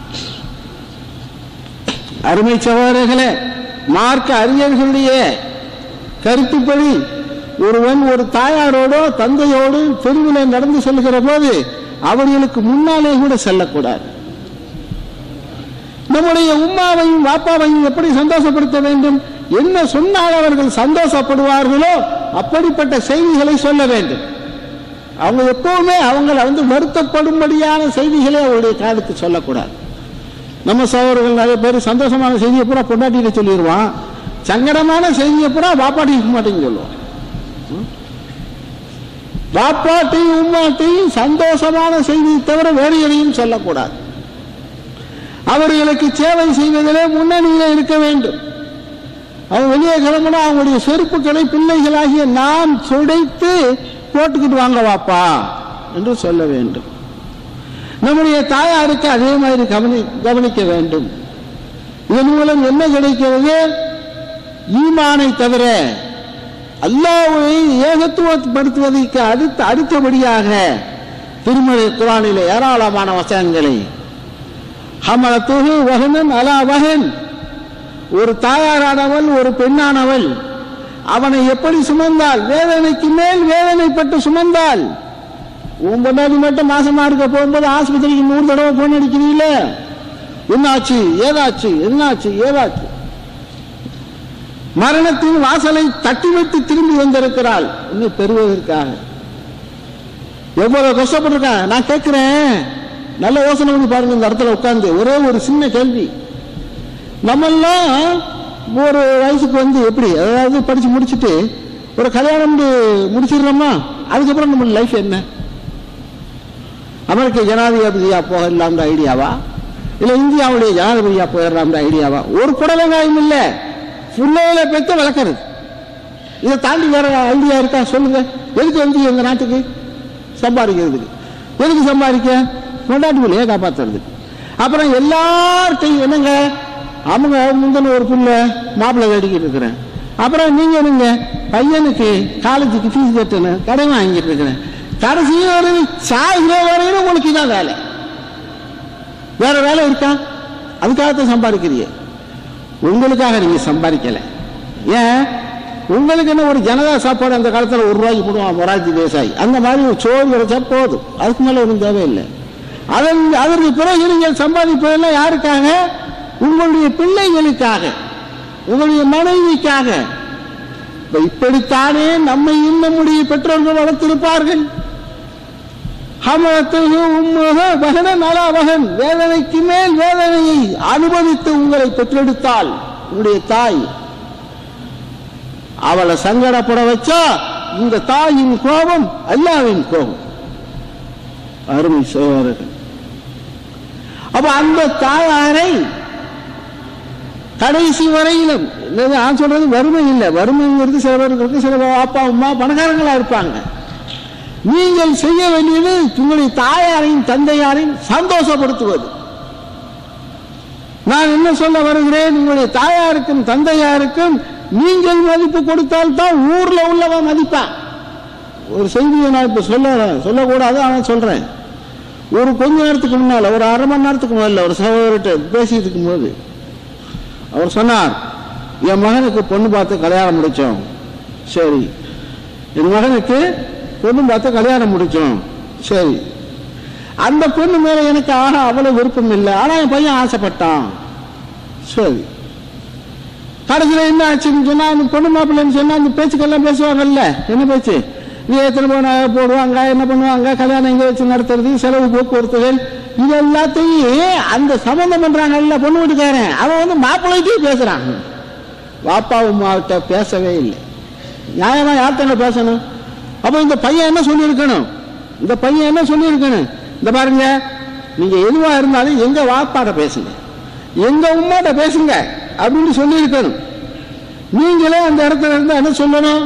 அருமை சகோதரர்களே, மார்க்க அறிஞர்களுடைய கருத்துப்படி ஒருவன் ஒரு தாயாரோடோ தந்தையோடு தெருவில் நடந்து செல்கிற போது அவர்களுக்கு முன்னாலே கூட செல்லக்கூடாது. நம்முடைய உம்மாவையும் வாப்பாவையும் எப்படி சந்தோஷப்படுத்த வேண்டும்? என்ன சொன்னால் அவர்கள் சந்தோஷப்படுவார்களோ அப்படிப்பட்ட செய்திகளை சொல்ல வேண்டும். அவங்க எப்பவுமே அவங்களை வருத்தப்படும்படியான செய்திகளை அவருடைய காதுக்கு சொல்லக்கூடாது. நம்ம சகோதரர்கள் நிறைய பேர் சந்தோஷமான செய்தியை பூரா பொண்டாட்டிகிட்ட சொல்லிடுவான், சங்கடமான செய்தியை பூரா பாப்பாட்டி இருக்க மாட்டேன்னு சொல்லுவான். பாப்பாட்டையும் உம்மாட்டையும் சந்தோஷமான செய்தியை தவிர வேறு எதையும் சொல்லக்கூடாது. அவர்களுக்கு சேவை செய்வதிலே முன்னணியிலே இருக்க வேண்டும். அவன் வெளியே கிளம்பினா அவங்களுடைய செருப்புக்களை பிள்ளைகளாகிய நாம் சுடைத்து போட்டுக்கிட்டு வாங்க வாப்பா என்று சொல்ல வேண்டும். நம்முடைய தாயாருக்கு அதே மாதிரி கவனிக்க வேண்டும். இதன் மூலம் என்ன கிடைக்கிறது? ஈமானை தவிர அல்லாஹ்வை ஏகத்துவப்படுத்துவதற்கு அடுத்தபடியாக திருமறை குர்ஆனிலே ஏராளமான வசனங்களை ஹமலத்துஹு வஹனன் அலா வஹன், ஒரு தாயாரானவள் ஒரு பெண்ணானவள் அவனை எப்படி சுமந்தால், வேதனைக்கு மேல் வேதனைப்பட்டு சுமந்தால். உன் பொண்டாட்டி மட்டும் மாசமா இருக்க போகும்போது ஆஸ்பத்திரிக்கு 100 தடவை போன் அடிக்கிறீங்கள, என்னாச்சு ஏதாச்சு என்னாச்சு ஏதாச்சு. மரணத்தின் வாசலை தட்டி வைத்து திரும்பி வந்திருக்கிறாள் இன்னும் பெறுவதற்காக. எவ்வளவு கஷ்டப்பட்டிருக்காங்க. நான் கேட்கிறேன், நல்ல யோசனை பண்ணி பாருங்க. இந்த இடத்துல உட்கார்ந்து ஒரே ஒரு சின்ன கேள்வி. நம்மெல்லாம் ஒரு வயசுக்கு வந்து எப்படி, அதாவது படிச்சு முடிச்சுட்டு ஒரு கல்யாணம் முடிச்சிடுறோமா, அதுக்கப்புறம் நம்ம லைஃப் என்ன? அமெரிக்க ஜனாதிபதியா போகலாம்ன்ற ஐடியாவா, இல்ல இந்தியாவுடைய ஜனாதிபதியா போயிடலாம்ன்ற ஐடியாவா? ஒரு புடலங்காயம் இல்லை, புள்ளையில பெற்ற வளர்க்கறது. இதை தாண்டி வேற ஐடியா இருக்கா சொல்லுங்க? எதுக்கு வந்து எங்க நாட்டுக்கு சம்பாதிக்கிறதுக்கு? எதுக்கு சம்பாதிக்க? கொண்டாட்டி பிள்ளைய காப்பாற்றுறது. அப்புறம் எல்லார்ட்டையும் என்னங்க, அவங்க முந்தின ஒரு புள்ள மாப்பிள்ளை வேடிக்கிட்டு இருக்கிறேன், அப்புறம் நீங்க என்னங்க பையனுக்கு காலேஜுக்கு ஃபீஸ் கட்டணும், கடன் வாங்கிட்டு இருக்கிறேன், கடைசி ஒரு சாகிற வரையிலும் உங்களுக்கு தான் வேலை. வேற வேலை இருக்கா? அதுக்காகத்தான் சம்பாதிக்கிறீங்க. உங்களுக்காக நீங்க சம்பாதிக்கல. ஏன்? உங்களுக்கு என்ன ஒரு ஜனதா சாப்பாடு அந்த காலத்தில் 1 ரூபாய்க்கு போடுவான் மொராஜி தேசாய், அந்த மாதிரி ஒரு சோறு கிடைச்சா போதும், அதுக்கு மேல ஒன்றும் தேவையில்லை. அதற்கு பிறகு நீங்கள் சம்பாதிப்பதெல்லாம் யாருக்காக? உங்களுடைய பிள்ளைகளுக்காக, உங்களுடைய மனைவிக்காக. இப்படித்தானே நம்மை நம்முடைய பெற்றோர்கள் வளர்த்திருப்பார்கள். வேதனைக்கு மேல் வேதனையை அனுபவித்து உங்களை பெற்றெடுத்தால் உங்களுடைய தாய், அவளை சங்கடப்பட வச்சா இந்த தாயின் கோபம் அல்லாஹ்வின் கோபம். அருமை சகோதரர்கள், அப்ப அந்த தாயாரை கடைசி வரையிலும், நான் சொல்றது வறுமை இல்லை, வறுமைங்கிறது சில பேருக்கு, சில அப்பா அம்மா பணக்காரங்களா இருப்பாங்க. நீங்கள் செய்ய வேண்டியது உங்களுடைய தாயாரையும் தந்தையாரையும் சந்தோஷப்படுத்துவது. நான் என்ன சொல்ல வருகிறேன்? உங்களுடைய தாயாருக்கும் தந்தையாருக்கும் நீங்கள் மதிப்பு கொடுத்தால் தான் ஊர்ல உள்ளவன் மதிப்பான். ஒரு செய்தியை நான் இப்ப சொல்லக்கூடாது, ஆனால் சொல்றேன். ஒரு கொஞ்ச நேரத்துக்கு முன்னால, ஒரு அரை மணி நேரத்துக்கு முதல்ல ஒரு சகோதரர்கிட்ட பேசிட்டு இருக்கும் போது அவர் சொன்னார், என் மகனுக்கு பொண்ணு பார்த்து கல்யாணம் முடிச்சோம். சரி, என் மகனுக்கு பொண்ணு பார்த்து கல்யாணம் முடிச்சோம். சரி, அந்த பொண்ணு மேல எனக்கு அவ்வளவு விருப்பம் இல்லை, ஆனா என் பையன் ஆசைப்பட்டான். சரி, கடைசியில் என்ன ஆச்சுன்னு சொன்னா, அந்த பொண்ணு மாப்பிள்ளைன்னு சொன்னா அந்த பேச்சுக்கெல்லாம் பேசுவாங்கல்ல, என்ன பேச்சு? நீ எத்தனை போன போடுவாங்க, என்ன பண்ணுவாங்க, கல்யாணம் எங்க வச்சு நடத்துறது, செலவு போக்குவரத்துகள், இது எல்லாத்தையும் அந்த சம்பந்தம் பண்றாங்கல்ல பொண்ணு வீட்டுக்காரன், அவன் வந்து மாப்பிள்ளைக்கே பேசுறான். வாப்பா உமாவிட்ட பேசவே இல்லை. நியாயமா யார்கிட்ட பேசணும்? அப்ப இந்த பையன் என்ன சொல்லியிருக்கணும்? இந்த பையன் என்ன சொல்லியிருக்கணும்? இந்த பாருங்க, நீங்க எதுவா இருந்தாலும் எங்க வாப்பாட்ட பேசுங்க, எங்க உமாட்ட பேசுங்க அப்படின்னு சொல்லியிருக்கணும். நீங்களே அந்த இடத்துல இருந்தா என்ன சொல்லணும்?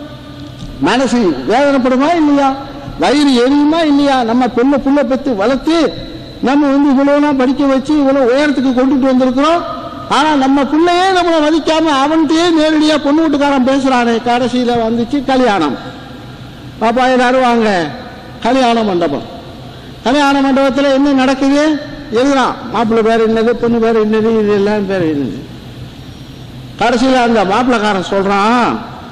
மனசு வேதனைப்படுமா இல்லையா? வயிறு எரியுமா இல்லையா? நம்ம புள்ள பெற்று வளர்த்து நம்ம வந்து இவ்வளவுனா படிக்க வச்சு இவ்வளவு உயரத்துக்கு கொண்டுட்டு வந்திருக்கிறோம். ஆனா நம்ம பிள்ளையே நம்மளை மதிக்காம அவன்கிட்டயே நேரடியா பொண்ணு வீட்டுக்காரன் பேசுறானே. கடைசியில வந்துச்சு கல்யாணம். பாப்பா எல்லாரும் வாங்க, கல்யாண மண்டபம். கல்யாண மண்டபத்தில் என்ன நடக்குது? எழுதுறான், மாப்பிள்ளை பேர் என்னது, பொண்ணு பேர் என்னது, இது எல்லாம் பேர் என்னது. கடைசியில் அந்த மாப்பிள்ளைக்காரன் சொல்றான்,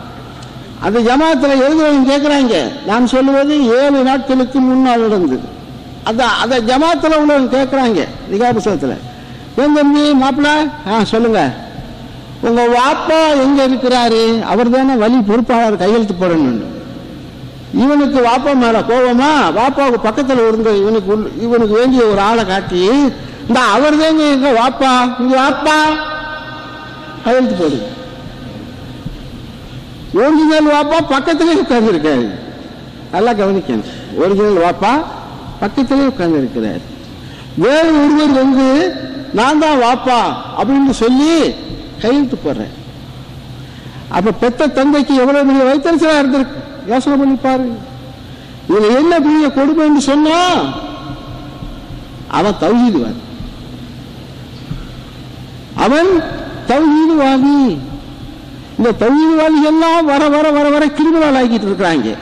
அந்த ஜமாத்தில் எழுதுறவங்க கேட்கிறாங்க, நான் சொல்லுவது 7 நாட்களுக்கு முன்னால் நடந்தது. அந்த ஜமாத்தில் உள்ளவங்க கேட்கிறாங்க நிகா புத்தகத்தில், என் தம்பி மாப்பிள்ளை சொல்லுங்க, உங்க வாப்பா எங்க இருக்கிறாரு? அவர் தானே வழி பொறுப்பாளர், கையெழுத்து போடணும். இவனுக்கு வாப்பா மேல கோபமா, வாப்பாவுக்கு பக்கத்தில் இருந்த இவனுக்கு வேண்டிய ஒரு ஆளை காட்டி இந்த அவர் தாங்க எங்க வாப்பா, இங்க வாப்பா கையெழுத்து போடுங்க. ஒரிஜினல் வாப்பா பக்கத்திலே உட்கார்ந்து இருக்காரு. நல்லா கவனிக்கணும். ஒரிஜினல் வாப்பா பக்கத்திலே உட்கார்ந்து இருக்கிறார். வேறு ஒருவர் வந்து நான் தான் வாப்பா அப்படின்னு சொல்லி கையெழுத்து போடுறேன். அப்ப பெத்த தந்தைக்கு எவ்வளவு பெரிய வைத்தறிச்சலா இருந்திருக்கு. யோசனை பண்ணி பாருங்க. இதுல என்ன பெரிய கொடுமைன்னு சொன்னா, அவன் தௌஹீத்வாதி, அவன் தௌஹீத்வாதி. இந்த தௌஹீத்வாதி எல்லாம் வர வர வர வர கிரிமினல் ஆகிட்டு இருக்கிறாங்க.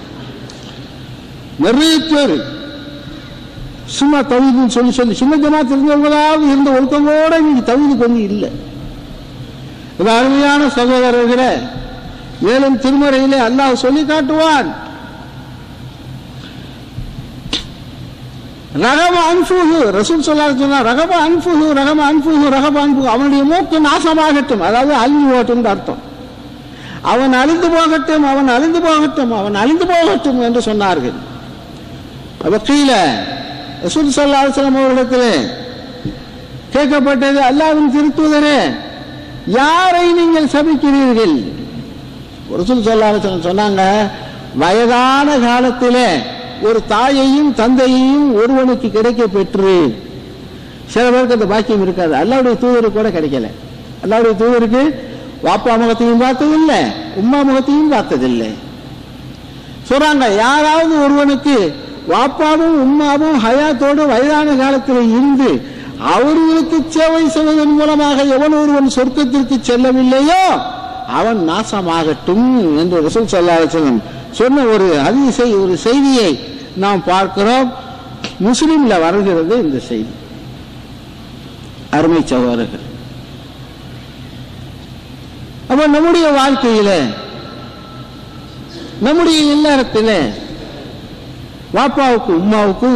நிறைய பேர் சும்மா தௌஹீதுன்னு சொல்லி சொல்லி சின்ன ஜமாத் இருந்தவங்களாவது இருந்த ஒழுக்கங்களோட இன்னைக்கு தௌஹீது கொஞ்சம் இல்லை. இது அருமையான சகோதரர்களே, மேலும் திருமறையிலே அல்லாஹ் சொல்லி காட்டுவான், ரகம அன்புகு, ரசூல் ஸல்லல்லாஹு அலைஹி வஸல்லம் ரகம அன்புகு ரகம அன்புகு ரகம அன்புகு, அவனுடைய மூக்கு நாசமாகட்டும், அதாவது அழிந்து போகட்டும் அர்த்தம். அவன் அழிந்து போகட்டும், அவன் அழிந்து போகட்டும், அவன் அழிந்து போகட்டும் என்று சொன்னார்கள். அப்ப கீழே ரசூல் ஸல்லல்லாஹு அலைஹி வஸல்லம் அவர்களிடத்திலே கேட்கப்பட்டது, அல்லாஹ்வின் திருத்தூதரே, யாரை நீங்கள் சபிக்கிறீர்கள்? ரசூல் ஸல்லல்லாஹு அலைஹி வஸல்லம் சொன்னாங்க, வயதான காலத்திலே ஒரு தாயையும் தந்தையையும் ஒருவனுக்கு கிடைக்க பெற்று, சில பேருக்கு அந்த பாக்கியம் இருக்காது. அல்லாஹ்வுடைய தூதருக்கு கூட கிடைக்கல. அல்லாஹ்வுடைய தூதருக்கு வாப்பா முகத்தையும் பார்த்ததில்லை, உம்மா முகத்தையும் பார்த்ததில்லை. சொல்றாங்க, யாராவது ஒருவனுக்கு வாப்பாவும் உம்மாவும் ஹயாத்தோடு வயதான காலத்தில் இருந்து அவர்களுக்கு சேவை செய்வதன் மூலமாக எவன் ஒருவன் சொர்க்கத்திற்கு செல்லவில்லையோ அவன் நாசமாகட்டும் என்று ரசூல் ஸல்லல்லாஹு அலைஹி வஸல்லம் சொன்ன ஒரு ஹதீஸை, ஒரு செய்தியை நாம் பார்க்கிறோம். முஸ்லிம்ல வருகிறது இந்த செய்தி. அருமை சகோதரர்கள், அப்ப நம்முடைய வாழ்க்கையில, நம்முடைய இல்லறத்திலே வாப்பாவுக்கு உம்மாவுக்கும்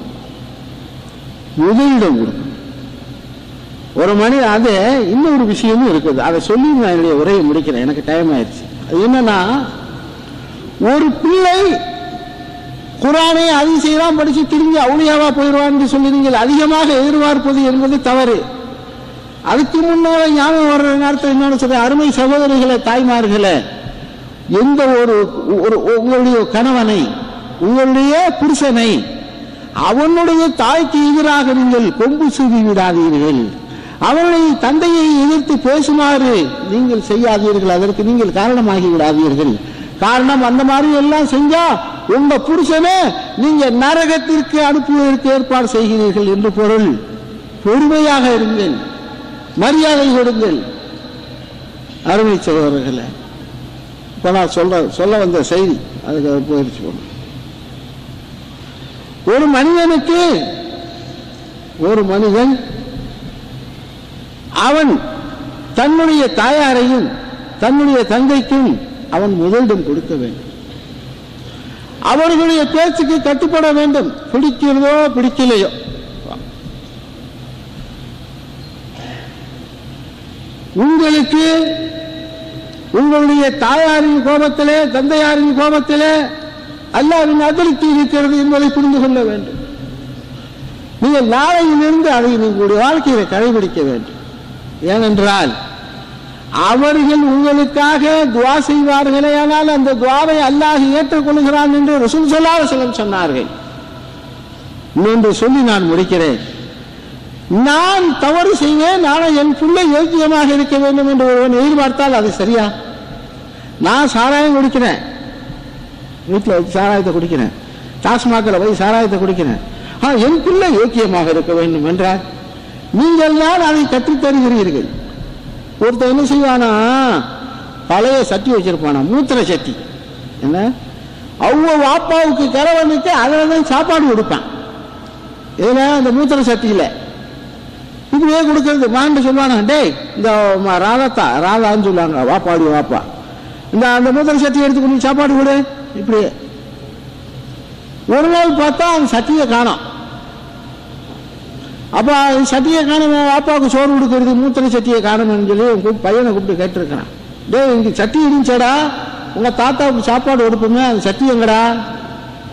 முதலிடம் கொடுக்கணும். ஒரு மனிதன், அது இன்னொரு விஷயமும் இருக்குது, அதை சொல்லி நான் என்னுடைய உரையை முடிக்கிறேன், எனக்கு டைம் ஆயிடுச்சு. அது என்னன்னா, ஒரு பிள்ளை குர்ஆனை ஹதீஸையெல்லாம் படிச்சு திரும்பி அவுலியாவா போயிடுவான்னு சொல்லி நீங்கள் அதிகமாக எதிர்பார்ப்பது என்பது தவறு. அதுக்கு முன்னால ஞாபகம் வர்ற நேரத்தில் இன்னொன்று சொல்ற, அருமை சகோதரிகளை, தாய்மார்களே, எந்த ஒரு உங்களுடைய கணவனை, உங்களுடைய புருஷனை அவனுடைய தாய்க்கு எதிராக நீங்கள் கொம்பு சூவி விடாதீர்கள். அவனுடைய தந்தையை எதிர்த்து பேசுமாறு நீங்கள் செய்யாதீர்கள். அதற்கு நீங்கள் காரணமாகி விடாதீர்கள். காரணம், அந்த மாதிரி எல்லாம் செஞ்சா உங்க புருஷனை நீங்க நரகத்திற்கு அனுப்புவதற்கு ஏற்பாடு செய்கிறீர்கள் என்று பொருள். பொறுமையாக இருங்கள், மரியாதை கொடுங்கள். அருமை சகோதரர்களே, இப்ப நான் சொல்ல வந்த செய்தி அதுக்கு போயிடுச்சு போகணும். ஒரு மனிதனுக்கு, ஒரு மனிதன் அவன் தன்னுடைய தாயாரையும் தன்னுடைய தந்தைக்கும் அவன் முதலிடம் கொடுக்க வேண்டும். அவர்களுடைய பேச்சுக்கு கட்டுப்பட வேண்டும். பிடிக்கிறதோ பிடிக்கலையோ, உங்களுக்கு உங்களுடைய தாயாரின் கோபத்திலே, தந்தையாரின் கோபத்திலே அல்லாஹ்வின் அதிருப்தி இருக்கிறது என்பதை புரிந்து கொள்ள வேண்டும். நீங்கள் நாளையிலிருந்து அதை உங்களுடைய வாழ்க்கையை கடைபிடிக்க வேண்டும். ஏனென்றால் அவர்கள் உங்களுக்காக துஆ செய்வார்களே, ஆனால் அந்த துஆவை அல்லாஹ் ஏற்றுக்கொள்கிறான் என்று ரசூல் ஸல்லல்லாஹு அலைஹி வஸல்லம் சொன்னார்கள். இன்னொன்று சொல்லி நான் முடிக்கிறேன். நான் தவறு செய்வேன், ஆனால் என் பிள்ளை யோக்கியமாக இருக்க வேண்டும் என்று ஒருவன் எதிர்பார்த்தால் அது சரியா? நான் சாராயம் குடிக்கிறேன், வீட்டில் வச்சு சாராயத்தை குடிக்கிறேன், டாஸ்மாகில் போய் சாராயத்தை குடிக்கிறேன், என் பிள்ளை யோக்கியமாக இருக்க வேண்டும் என்றால் நீங்கள் தான் அதை கற்றுத்தருகிறீர்கள். ஒருத்தர் என்ன செய்வானா, பழைய சட்டி வச்சிருப்பானா, மூத்திர சட்டி, என்ன அவங்க வாப்பாவுக்கு கரவனுக்கு அதில் தான் சாப்பாடு கொடுப்பான். இதில் அந்த மூத்திர சட்டியில் இப்படியே கொடுக்கறது. மாண்டு சொல்லுவானா, டேய் இந்த ராதான்னு சொல்லுவாங்க, வாப்பாடி வாப்பா, இந்த அந்த மூத்திர சட்டியை எடுத்து கொண்டு சாப்பாடு கொடு. இப்படியே ஒரு நாள் பார்த்தா அந்த சட்டியை காணோம். அப்ப சட்டியை காணும், வாப்பாவுக்கு சோறு கொடுக்கறது மூத்திர சட்டியை காணும்னு சொல்லி பையனை கூப்பிட்டு கேட்டிருக்கிறான். டேய் இங்க சட்டி இருந்துச்சடா, உங்க தாத்தாவுக்கு சாப்பாடு கொடுப்போமே, அந்த சட்டி எங்கடா?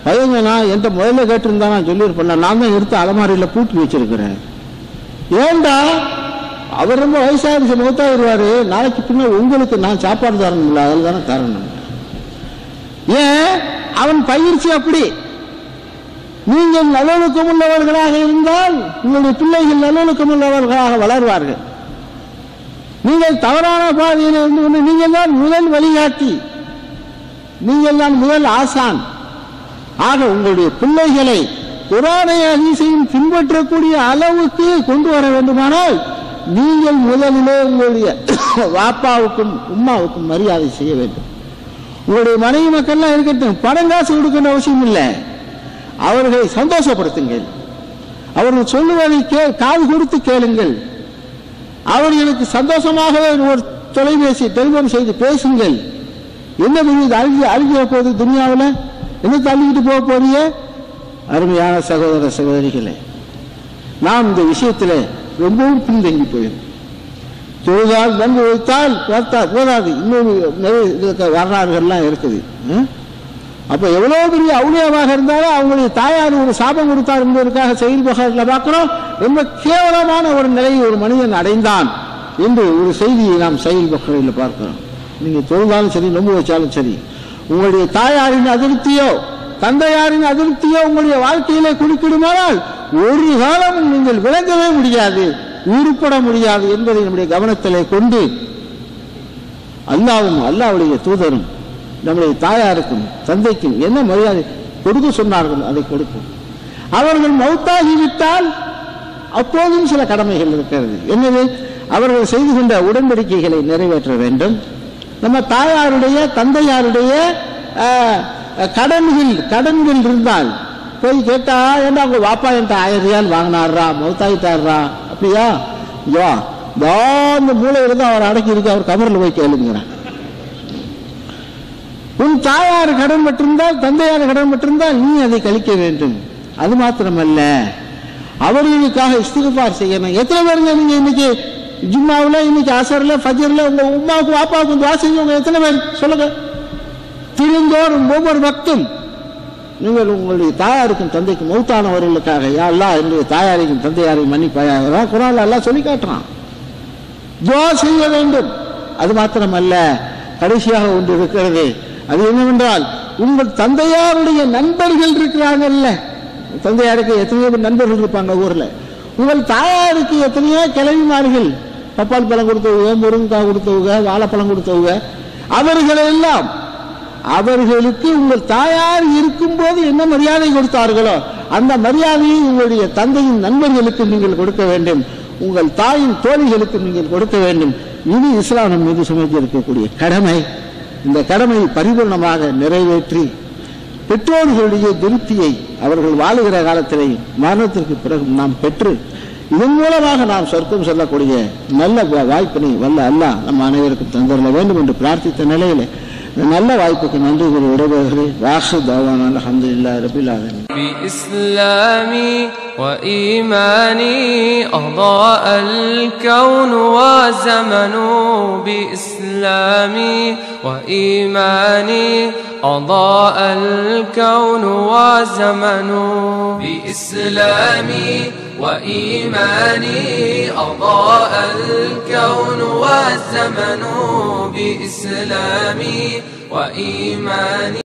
பையன் நான் என்கிட்ட முதல்ல கேட்டிருந்தா நான் சொல்லியிருப்பேன், நான் தான் எடுத்து அலமாரியில் பூட்டி வச்சிருக்கிறேன். ஏண்டா அவர் ரொம்ப வயசாகிடுச்சு, மௌத்தாயிருவாரு, நாளைக்கு பின்ன உங்களுக்கு நான் சாப்பாடு தரணும் இல்லை, அதில் தானே தரணும். ஏன் அவன் பயிற்சி அப்படி. நீங்கள் நல்லொழுக்கம் உள்ளவர்களாக இருந்தால் உங்களுடைய பிள்ளைகள் நல்லொழுக்கம் உள்ளவர்களாக வளர்வார்கள். நீங்கள் தவறான பாதையில் இருந்து நீங்கள் தான் முதல் வழிகாட்டி, நீங்கள் தான் முதல் ஆசான். ஆக உங்களுடைய பிள்ளைகளை குர்ஆனை ஹதீஸையும் பின்பற்றக்கூடிய அளவுக்கு கொண்டு வர வேண்டுமானால் நீங்கள் முதலிலே உங்களுடைய வாப்பாவுக்கும் உம்மாவுக்கும் மரியாதை செய்ய வேண்டும். உங்களுடைய மனைவி மக்கள்லாம் இருக்கட்டும், பணம் காசு கொடுக்கின்ற அவசியம் இல்லை, அவர்களை சந்தோஷப்படுத்துங்கள், அவர்கள் சொல்லுவதை காது கொடுத்து கேளுங்கள், அவர்களுக்கு சந்தோஷமாகவே ஒரு தொலைபேசி டெலிபோன் செய்து பேசுங்கள். என்ன அழுகிய போகுது துனியாவில், என்ன தள்ளிக்கிட்டு போக போறீங்க? அருமையான சகோதர சகோதரிகளே, நாம் இந்த விஷயத்தில் ரொம்பவும் பின்தங்கி போயிடும். தொழுதால் நன்கு வைத்தால் போதாது, இன்னொரு வரலாறுகள்லாம் இருக்குது. அப்ப எவ்வளவு பெரிய அவுளியாவாக இருந்தாலும் அவங்களுடைய தாயார் ஒரு சாபம் கொடுத்தார் என்பதற்காக செயல்பகத்தில் பார்க்கிறோம். ரொம்ப கேவலமான ஒரு நிலையை ஒரு மனிதன் அடைந்தான் என்று ஒரு செய்தியை நாம் செயல்பகத்தில் பார்க்கிறோம். நீங்க தொழுதாலும் சரி, நொம்பு வச்சாலும் சரி, உங்களுடைய தாயாரின் அதிருப்தியோ தந்தையாரின் அதிருப்தியோ உங்களுடைய வாழ்க்கையிலே குறுக்கிடுமானால் ஒரு காலமும் நீங்கள் விளங்கவே முடியாது, உருப்பட முடியாது என்பதை நம்முடைய கவனத்திலே கொண்டு அல்லாஹ்வும் அல்லாஹ்வுடைய தூதரும் நம்முடைய தாயாருக்கும் தந்தைக்கும் என்ன மரியாதை கொடுக்க சொன்னார்கள் அதை கொடுக்கும். அவர்கள் மௌத்தாகிவிட்டால் அப்போதும் சில கடமைகள் இருக்கிறது. என்னது? அவர்கள் செய்து கொண்ட உடன்படிக்கைகளை நிறைவேற்ற வேண்டும். நம்ம தாயாருடைய தந்தையாருடைய கடன்கள் இருந்தால் போய் கேட்டா, ஏன்னா அவங்க வாப்பா என்கிட்ட 1000 ரியால் வாங்கினாரா, மௌத்தாயிட்டாரா, அப்படியா, இந்த மூளையில தான் அவர் அடக்கி இருக்கு, அவர் கபரில் போய் கேளுங்கிறான். உன் தாயார் கடன் பட்டிருந்தால் தந்தையார் கடன் பட்டிருந்தால் நீ அதை கழிக்க வேண்டும். அது மாத்திரமல்ல, அவர்களுக்காக இஸ்திக்ஃபார் செய்யணும். எத்தனை பேருங்க நீங்க இன்னைக்கு ஜும்மாவில், இன்னைக்கு அசர்ல, ஃபஜ்ர்ல உங்க உம்மாவுக்கும் வாப்பாவுக்கும் துஆ செஞ்சவங்க எத்தனை பேர் சொல்லுங்க? தினந்தோறும் ஒவ்வொரு வக்தும் நீங்கள் உங்களுடைய தாயாருக்கும் தந்தைக்கும் மௌத்தானவர்களுக்காக யா அல்லாஹ் என்னுடைய தாயாரையும் தந்தையாரையும் மன்னிப்பாயாக குர்ஆன்ல அல்லாஹ் சொல்லி காட்டுறான், துஆ செய்ய வேண்டும். அது மாத்திரமல்ல, கடைசியாக ஒன்று இருக்கிறது. அது என்னவென்றால், உங்கள் தந்தையாருடைய நண்பர்கள் இருக்கிறாங்கல்ல, தந்தையாருக்கு எத்தனையோ நண்பர்கள் இருப்பாங்க ஊர்ல, உங்கள் தாயாருக்கு எத்தனையோ கிளவிமார்கள், பப்பாளி பழம் கொடுத்தவங்க, முருங்கைக்காய் கொடுத்தவங்க, வாழைப்பழம் கொடுத்தவங்க, அவர்களெல்லாம் அவர்களுக்கு உங்கள் தாயார் இருக்கும் போது என்ன மரியாதை கொடுத்தார்களோ அந்த மரியாதையை உங்களுடைய தந்தையின் நண்பர்களுக்கு நீங்கள் கொடுக்க வேண்டும், உங்கள் தாயின் தோழிகளுக்கு நீங்கள் கொடுக்க வேண்டும். இது இஸ்லாம் மீது சுமத்தி இருக்கக்கூடிய கடமை. இந்த கடமையை பரிபூர்ணமாக நிறைவேற்றி பெற்றோர்களுடைய திருப்தியை அவர்கள் வாழுகிற காலத்திலேயும் மரணத்திற்கு பிறகு நாம் பெற்று இதன் மூலமாக நாம் சொர்க்கம் செல்லக்கூடிய நல்ல வாய்ப்பினை வல்ல அல்லாஹ் நம்ம அனைவருக்கும் தந்தரல வேண்டும் என்று பிரார்த்தித்த நிலையில நல்ல வாய்ப்புக்கு நன்றி கூறி விடைபெறுகிறேன். வாஹு தாவானா அல்ஹம்துலில்லாஹி ரப்பில் ஆலமீன். بإسلامي وإيماني أضاء الكون والزمن بإسلامي وإيماني أضاء الكون والزمن بإسلامي وإيماني أضاء الكون والزمن بإسلامي وإيماني